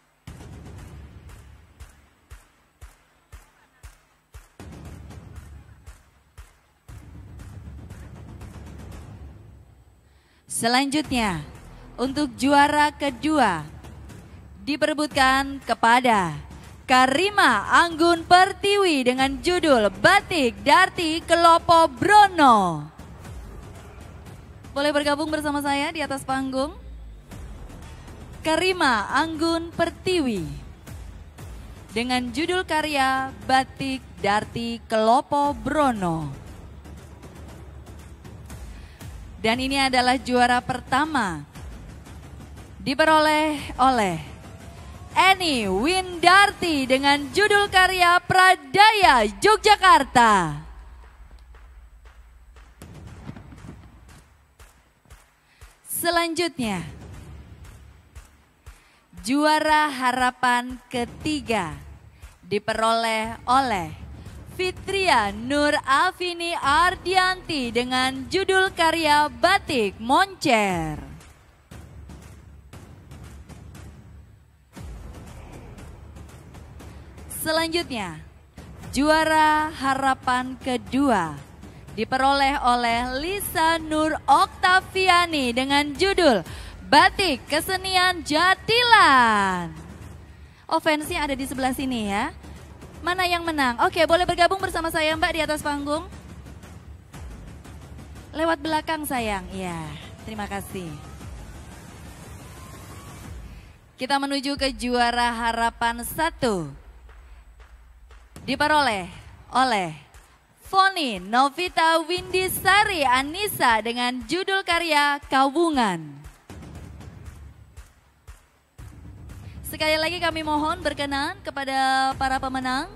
[SPEAKER 4] Selanjutnya, untuk juara kedua diperebutkan kepada Karima Anggun Pertiwi dengan judul Batik Darti Kelopo Brono. Boleh bergabung bersama saya di atas panggung. Karima Anggun Pertiwi dengan judul karya Batik Darti Kelopo Brono. Dan ini adalah juara pertama diperoleh oleh Eni Windarti dengan judul karya Pradaya Yogyakarta. Selanjutnya, juara harapan ketiga diperoleh oleh Fitria Nur Afini Ardianti dengan judul karya Batik Moncer. Selanjutnya, juara harapan kedua diperoleh oleh Lisa Nur Oktaviani dengan judul Batik Kesenian Jatilan. Oh, fansnya ada di sebelah sini ya. Mana yang menang? Oke, boleh bergabung bersama saya Mbak di atas panggung. Lewat belakang sayang, ya. Terima kasih. Kita menuju ke juara harapan satu. Diperoleh oleh Foni Novita Windisari Anissa dengan judul karya Kawungan. Sekali lagi kami mohon berkenan kepada para pemenang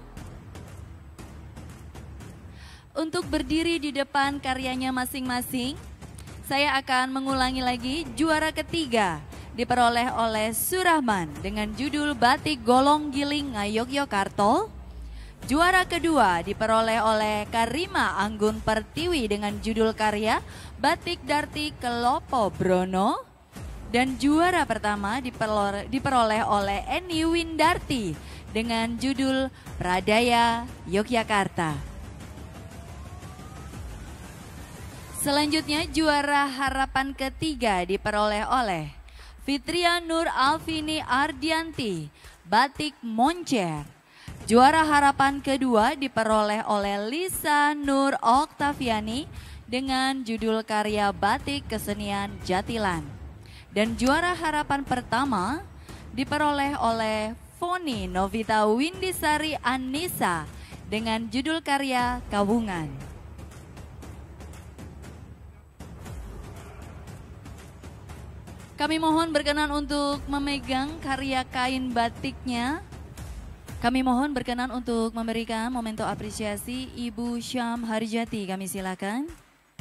[SPEAKER 4] untuk berdiri di depan karyanya masing-masing. Saya akan mengulangi lagi. Juara ketiga diperoleh oleh Surahman dengan judul Batik Golong Giling Ngayogyakarta. Juara kedua diperoleh oleh Karima Anggun Pertiwi dengan judul karya Batik Darti Kelopo Brono. Dan juara pertama diperoleh, diperoleh oleh Eni Windarti dengan judul Pradaya Yogyakarta. Selanjutnya juara harapan ketiga diperoleh oleh Fitria Nur Alvini Ardianti, Batik Moncer. Juara harapan kedua diperoleh oleh Lisa Nur Oktaviani dengan judul karya Batik Kesenian Jatilan. Dan juara harapan pertama diperoleh oleh Foni Novita Windisari Anissa dengan judul karya Kawungan. Kami mohon berkenan untuk memegang karya kain batiknya. Kami mohon berkenan untuk memberikan memento apresiasi Ibu Syam Harjati. Kami silakan.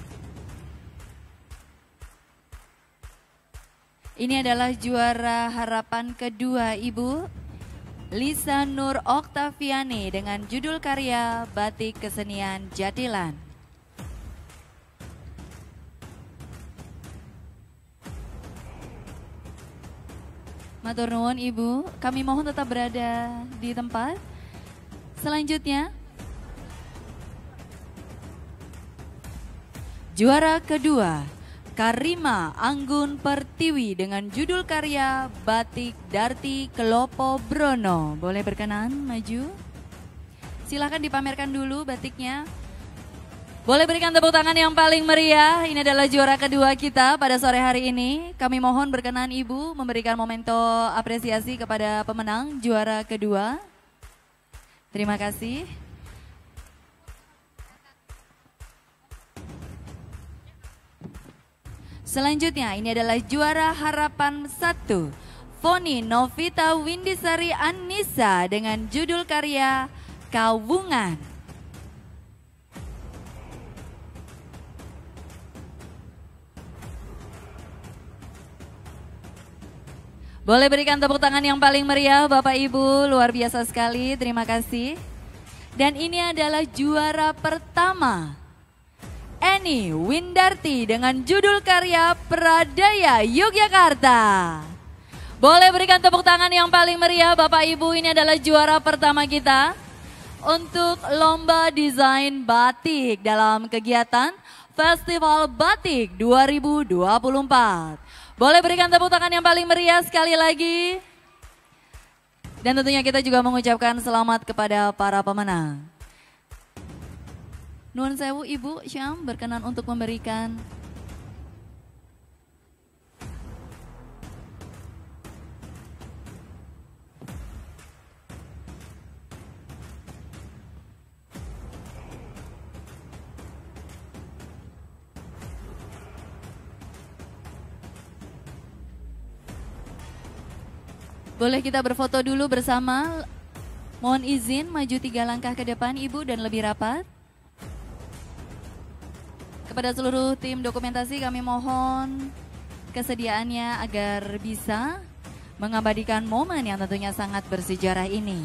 [SPEAKER 4] Ini adalah juara harapan kedua Ibu Lisa Nur Oktaviani dengan judul karya Batik Kesenian Jatilan. Matur nuwun Ibu, kami mohon tetap berada di tempat. Selanjutnya, Juara kedua, Karima Anggun Pertiwi dengan judul karya Batik Darti Kelopo Brono. Boleh berkenan maju? Silahkan dipamerkan dulu batiknya. Boleh berikan tepuk tangan yang paling meriah. Ini adalah juara kedua kita pada sore hari ini. Kami mohon berkenan Ibu memberikan memento apresiasi kepada pemenang juara kedua. Terima kasih. Selanjutnya ini adalah juara harapan satu. Foni Novita Windisari Anissa dengan judul karya Kawungan. Boleh berikan tepuk tangan yang paling meriah Bapak Ibu, luar biasa sekali, terima kasih. Dan ini adalah juara pertama. Eni Windarti dengan judul karya Pradaya Yogyakarta. Boleh berikan tepuk tangan yang paling meriah Bapak Ibu, ini adalah juara pertama kita untuk lomba desain batik dalam kegiatan Festival Batik dua ribu dua puluh empat. Boleh berikan tepuk tangan yang paling meriah sekali lagi. Dan tentunya kita juga mengucapkan selamat kepada para pemenang. Nuwun sewu Ibu Syam berkenan untuk memberikan boleh kita berfoto dulu bersama. Mohon izin maju tiga langkah ke depan Ibu dan lebih rapat. Kepada seluruh tim dokumentasi kami mohon kesediaannya agar bisa mengabadikan momen yang tentunya sangat bersejarah ini.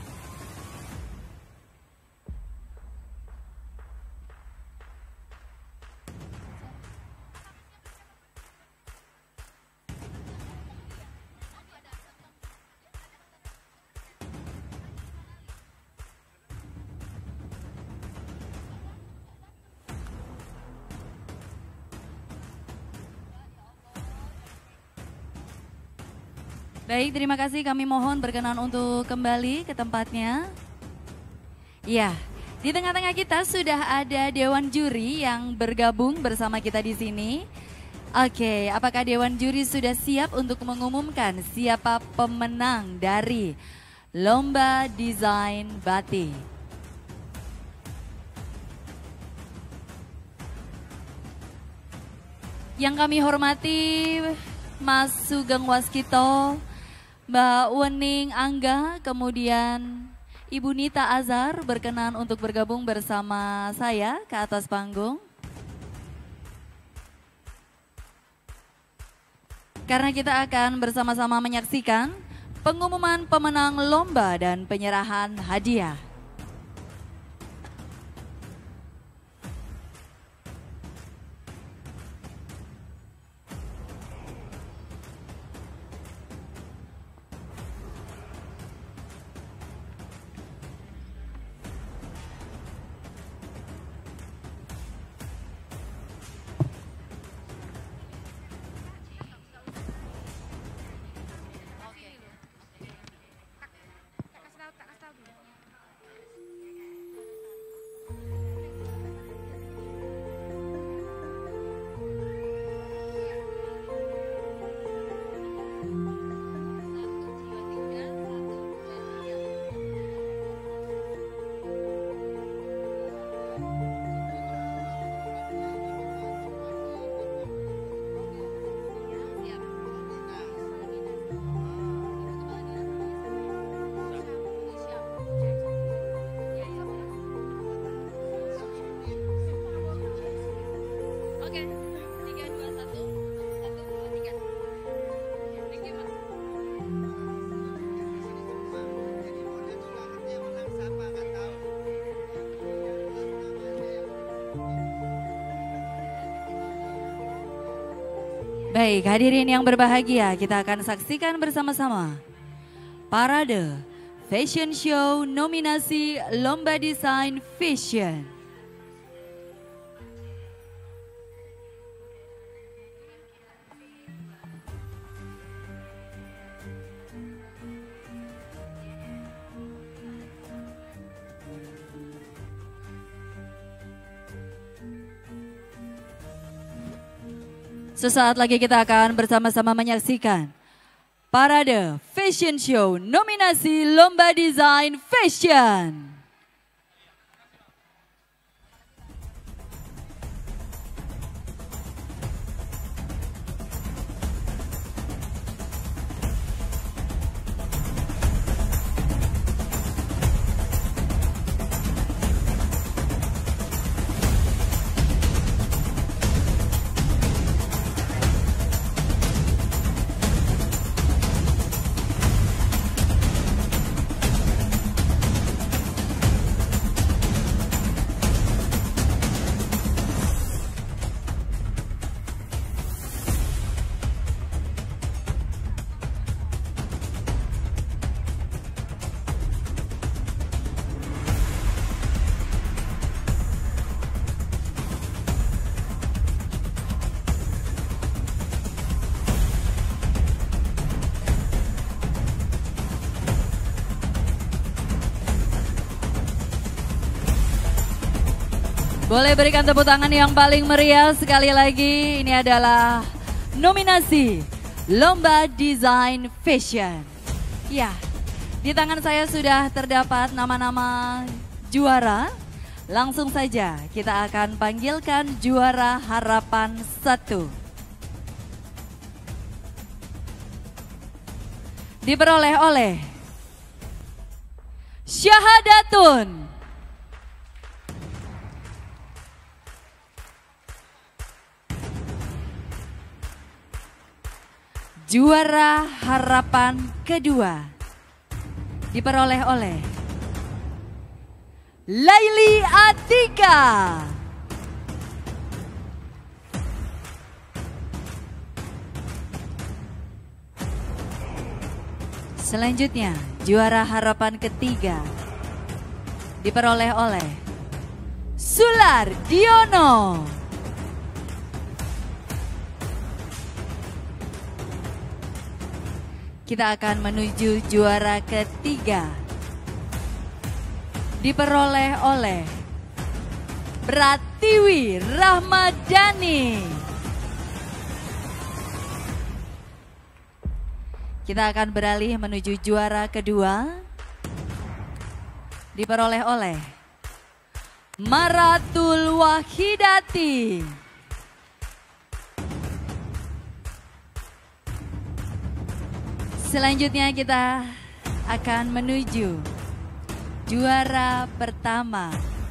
[SPEAKER 4] Baik, terima kasih. Kami mohon berkenan untuk kembali ke tempatnya. Ya, di tengah-tengah kita sudah ada Dewan Juri yang bergabung bersama kita di sini. Oke, apakah Dewan Juri sudah siap untuk mengumumkan siapa pemenang dari Lomba Desain Batik? Yang kami hormati Mas Sugeng Waskito, Mbak Wening Angga, kemudian Ibu Nita Azhar berkenan untuk bergabung bersama saya ke atas panggung. Karena kita akan bersama-sama menyaksikan pengumuman pemenang lomba dan penyerahan hadiah. Baik, hadirin yang berbahagia, kita akan saksikan bersama-sama Parade Fashion Show nominasi Lomba Desain Fashion. Sesaat lagi kita akan bersama-sama menyaksikan Parade Fashion Show nominasi Lomba Desain Fashion. Boleh berikan tepuk tangan yang paling meriah sekali lagi. Ini adalah nominasi Lomba Desain Fashion. Ya, di tangan saya sudah terdapat nama-nama juara. Langsung saja kita akan panggilkan juara harapan satu. Diperoleh oleh Syahadatun. Juara harapan kedua diperoleh oleh Laili Atika. Selanjutnya juara harapan ketiga diperoleh oleh Sular Diono. Kita akan menuju juara ketiga. Diperoleh oleh Pratiwi Rahmadani. Kita akan beralih menuju juara kedua. Diperoleh oleh Maratul Wahidati. Selanjutnya kita akan menuju juara pertama.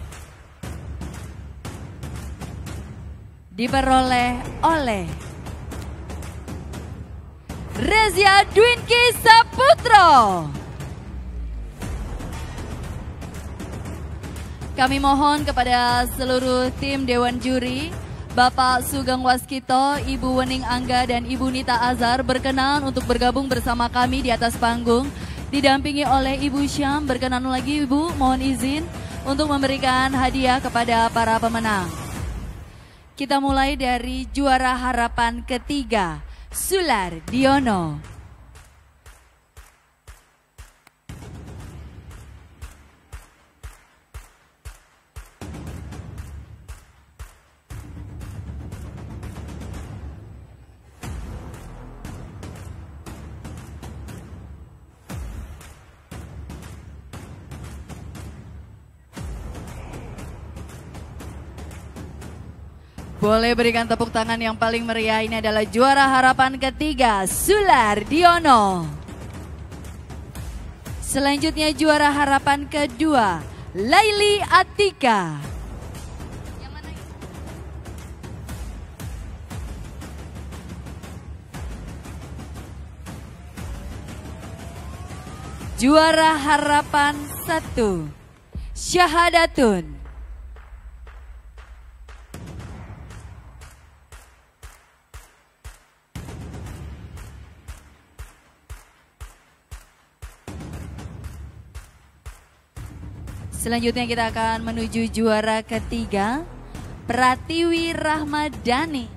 [SPEAKER 4] Diperoleh oleh Rezia Dwinki Saputro. Kami mohon kepada seluruh tim Dewan Juri, Bapak Sugeng Waskito, Ibu Wening Angga, dan Ibu Nita Azhar berkenan untuk bergabung bersama kami di atas panggung. Didampingi oleh Ibu Syam, berkenan lagi Ibu, mohon izin untuk memberikan hadiah kepada para pemenang. Kita mulai dari juara harapan ketiga, Sular Diono. Boleh berikan tepuk tangan yang paling meriah. Ini adalah juara harapan ketiga, Sular Diono. Selanjutnya juara harapan kedua, Laili Atika. Yang mana ini? Juara harapan satu, Syahadatun. Selanjutnya kita akan menuju juara ketiga, Pratiwi Rahmadani.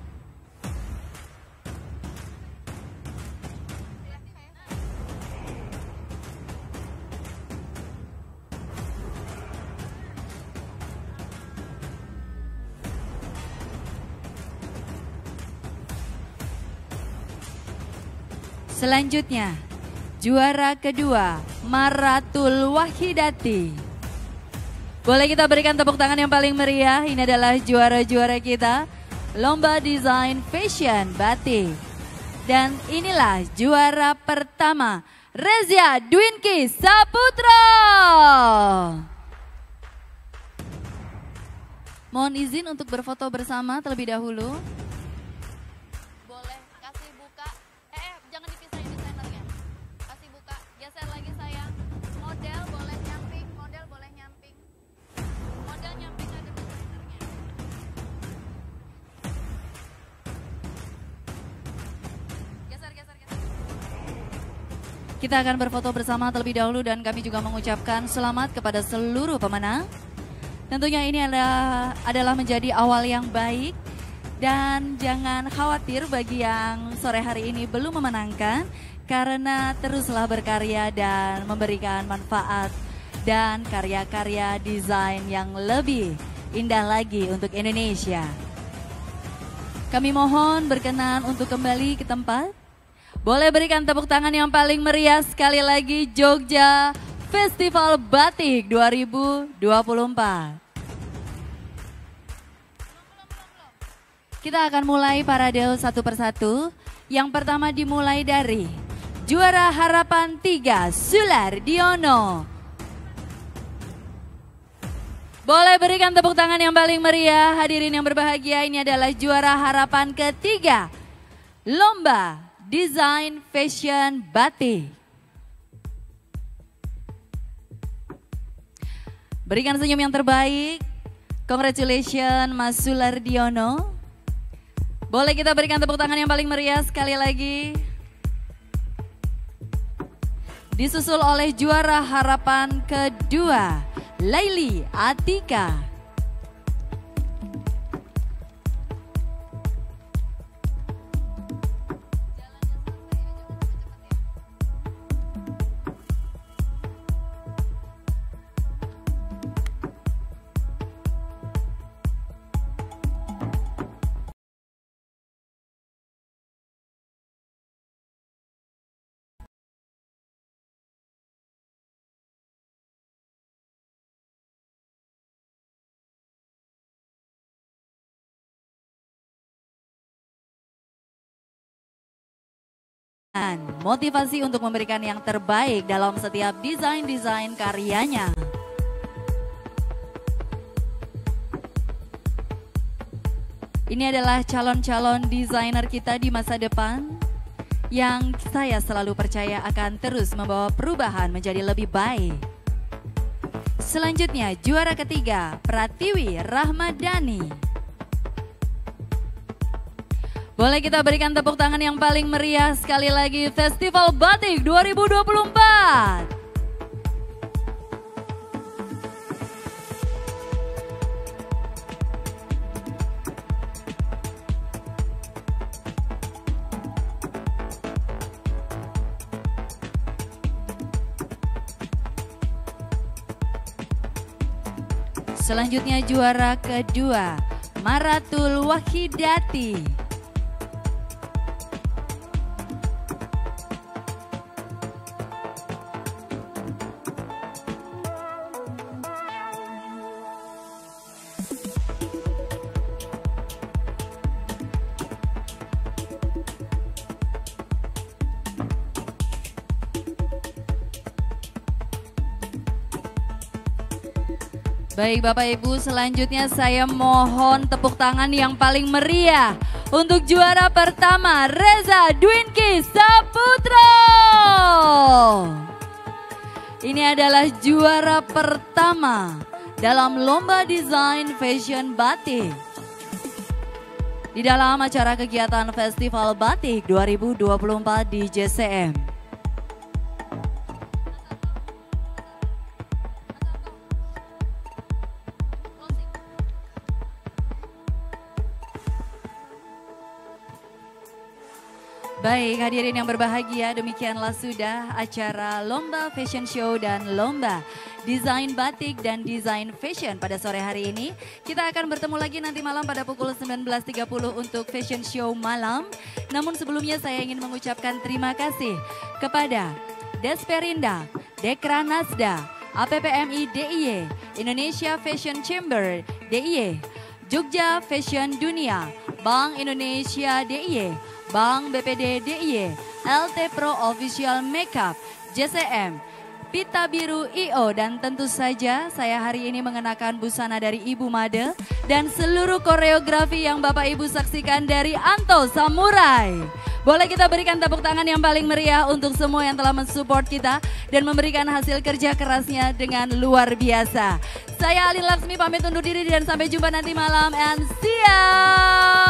[SPEAKER 4] Selanjutnya, juara kedua, Maratul Wahidati. Boleh kita berikan tepuk tangan yang paling meriah. Ini adalah juara-juara kita, Lomba Desain Fashion Batik. Dan inilah juara pertama, Rezia Dwinky Saputra. Mohon izin untuk berfoto bersama terlebih dahulu. Boleh kasih buka, eh, eh jangan dipisahin desainernya. Kasih buka, geser lagi sayang. Model boleh nyamping, model boleh nyamping. Model nyamping ada desainernya. Geser, geser, geser. Kita akan berfoto bersama terlebih dahulu dan kami juga mengucapkan selamat kepada seluruh pemenang. Tentunya ini adalah, adalah menjadi awal yang baik dan jangan khawatir bagi yang sore hari ini belum memenangkan karena teruslah berkarya dan memberikan manfaat dan karya-karya desain yang lebih indah lagi untuk Indonesia. Kami mohon berkenan untuk kembali ke tempat. Boleh berikan tepuk tangan yang paling meriah sekali lagi Jogja Festival Batik dua ribu dua puluh empat. Kita akan mulai parade satu persatu. Yang pertama dimulai dari juara harapan tiga, Sulardiono. Boleh berikan tepuk tangan yang paling meriah. Hadirin yang berbahagia, ini adalah juara harapan ketiga, Lomba Desain Fashion Batik. Berikan senyum yang terbaik. Congratulations Mas Sulardiono. Boleh kita berikan tepuk tangan yang paling meriah sekali lagi. Disusul oleh juara harapan kedua, Laili Atika. Motivasi untuk memberikan yang terbaik dalam setiap desain-desain karyanya. Ini adalah calon-calon desainer kita di masa depan yang saya selalu percaya akan terus membawa perubahan menjadi lebih baik. Selanjutnya juara ketiga, Pratiwi Rahmadani. Boleh kita berikan tepuk tangan yang paling meriah sekali lagi, Festival Batik dua ribu dua puluh empat. Selanjutnya juara kedua, Maratul Wahidati. Baik Bapak Ibu, selanjutnya saya mohon tepuk tangan yang paling meriah untuk juara pertama, Reza Dwinky Saputra. Ini adalah juara pertama dalam Lomba Desain Fashion Batik di dalam acara kegiatan Festival Batik dua ribu dua puluh empat di J C M. Baik, hadirin yang berbahagia, demikianlah sudah acara Lomba Fashion Show dan Lomba Desain Batik dan Desain Fashion pada sore hari ini. Kita akan bertemu lagi nanti malam pada pukul sembilan belas tiga puluh untuk Fashion Show malam. Namun sebelumnya saya ingin mengucapkan terima kasih kepada Desperinda, Dekra Nasda, A P P M I D I Y, Indonesia Fashion Chamber D I Y, Jogja Fashion Dunia, Bank Indonesia D I Y, Bank B P D D I Y, L T Pro Official Makeup, J C M, Pita Biru I O, dan tentu saja saya hari ini mengenakan busana dari Ibu Made dan seluruh koreografi yang Bapak Ibu saksikan dari Anto Samurai. Boleh kita berikan tepuk tangan yang paling meriah untuk semua yang telah mensupport kita dan memberikan hasil kerja kerasnya dengan luar biasa. Saya Alin Laksmi pamit undur diri dan sampai jumpa nanti malam and see ya.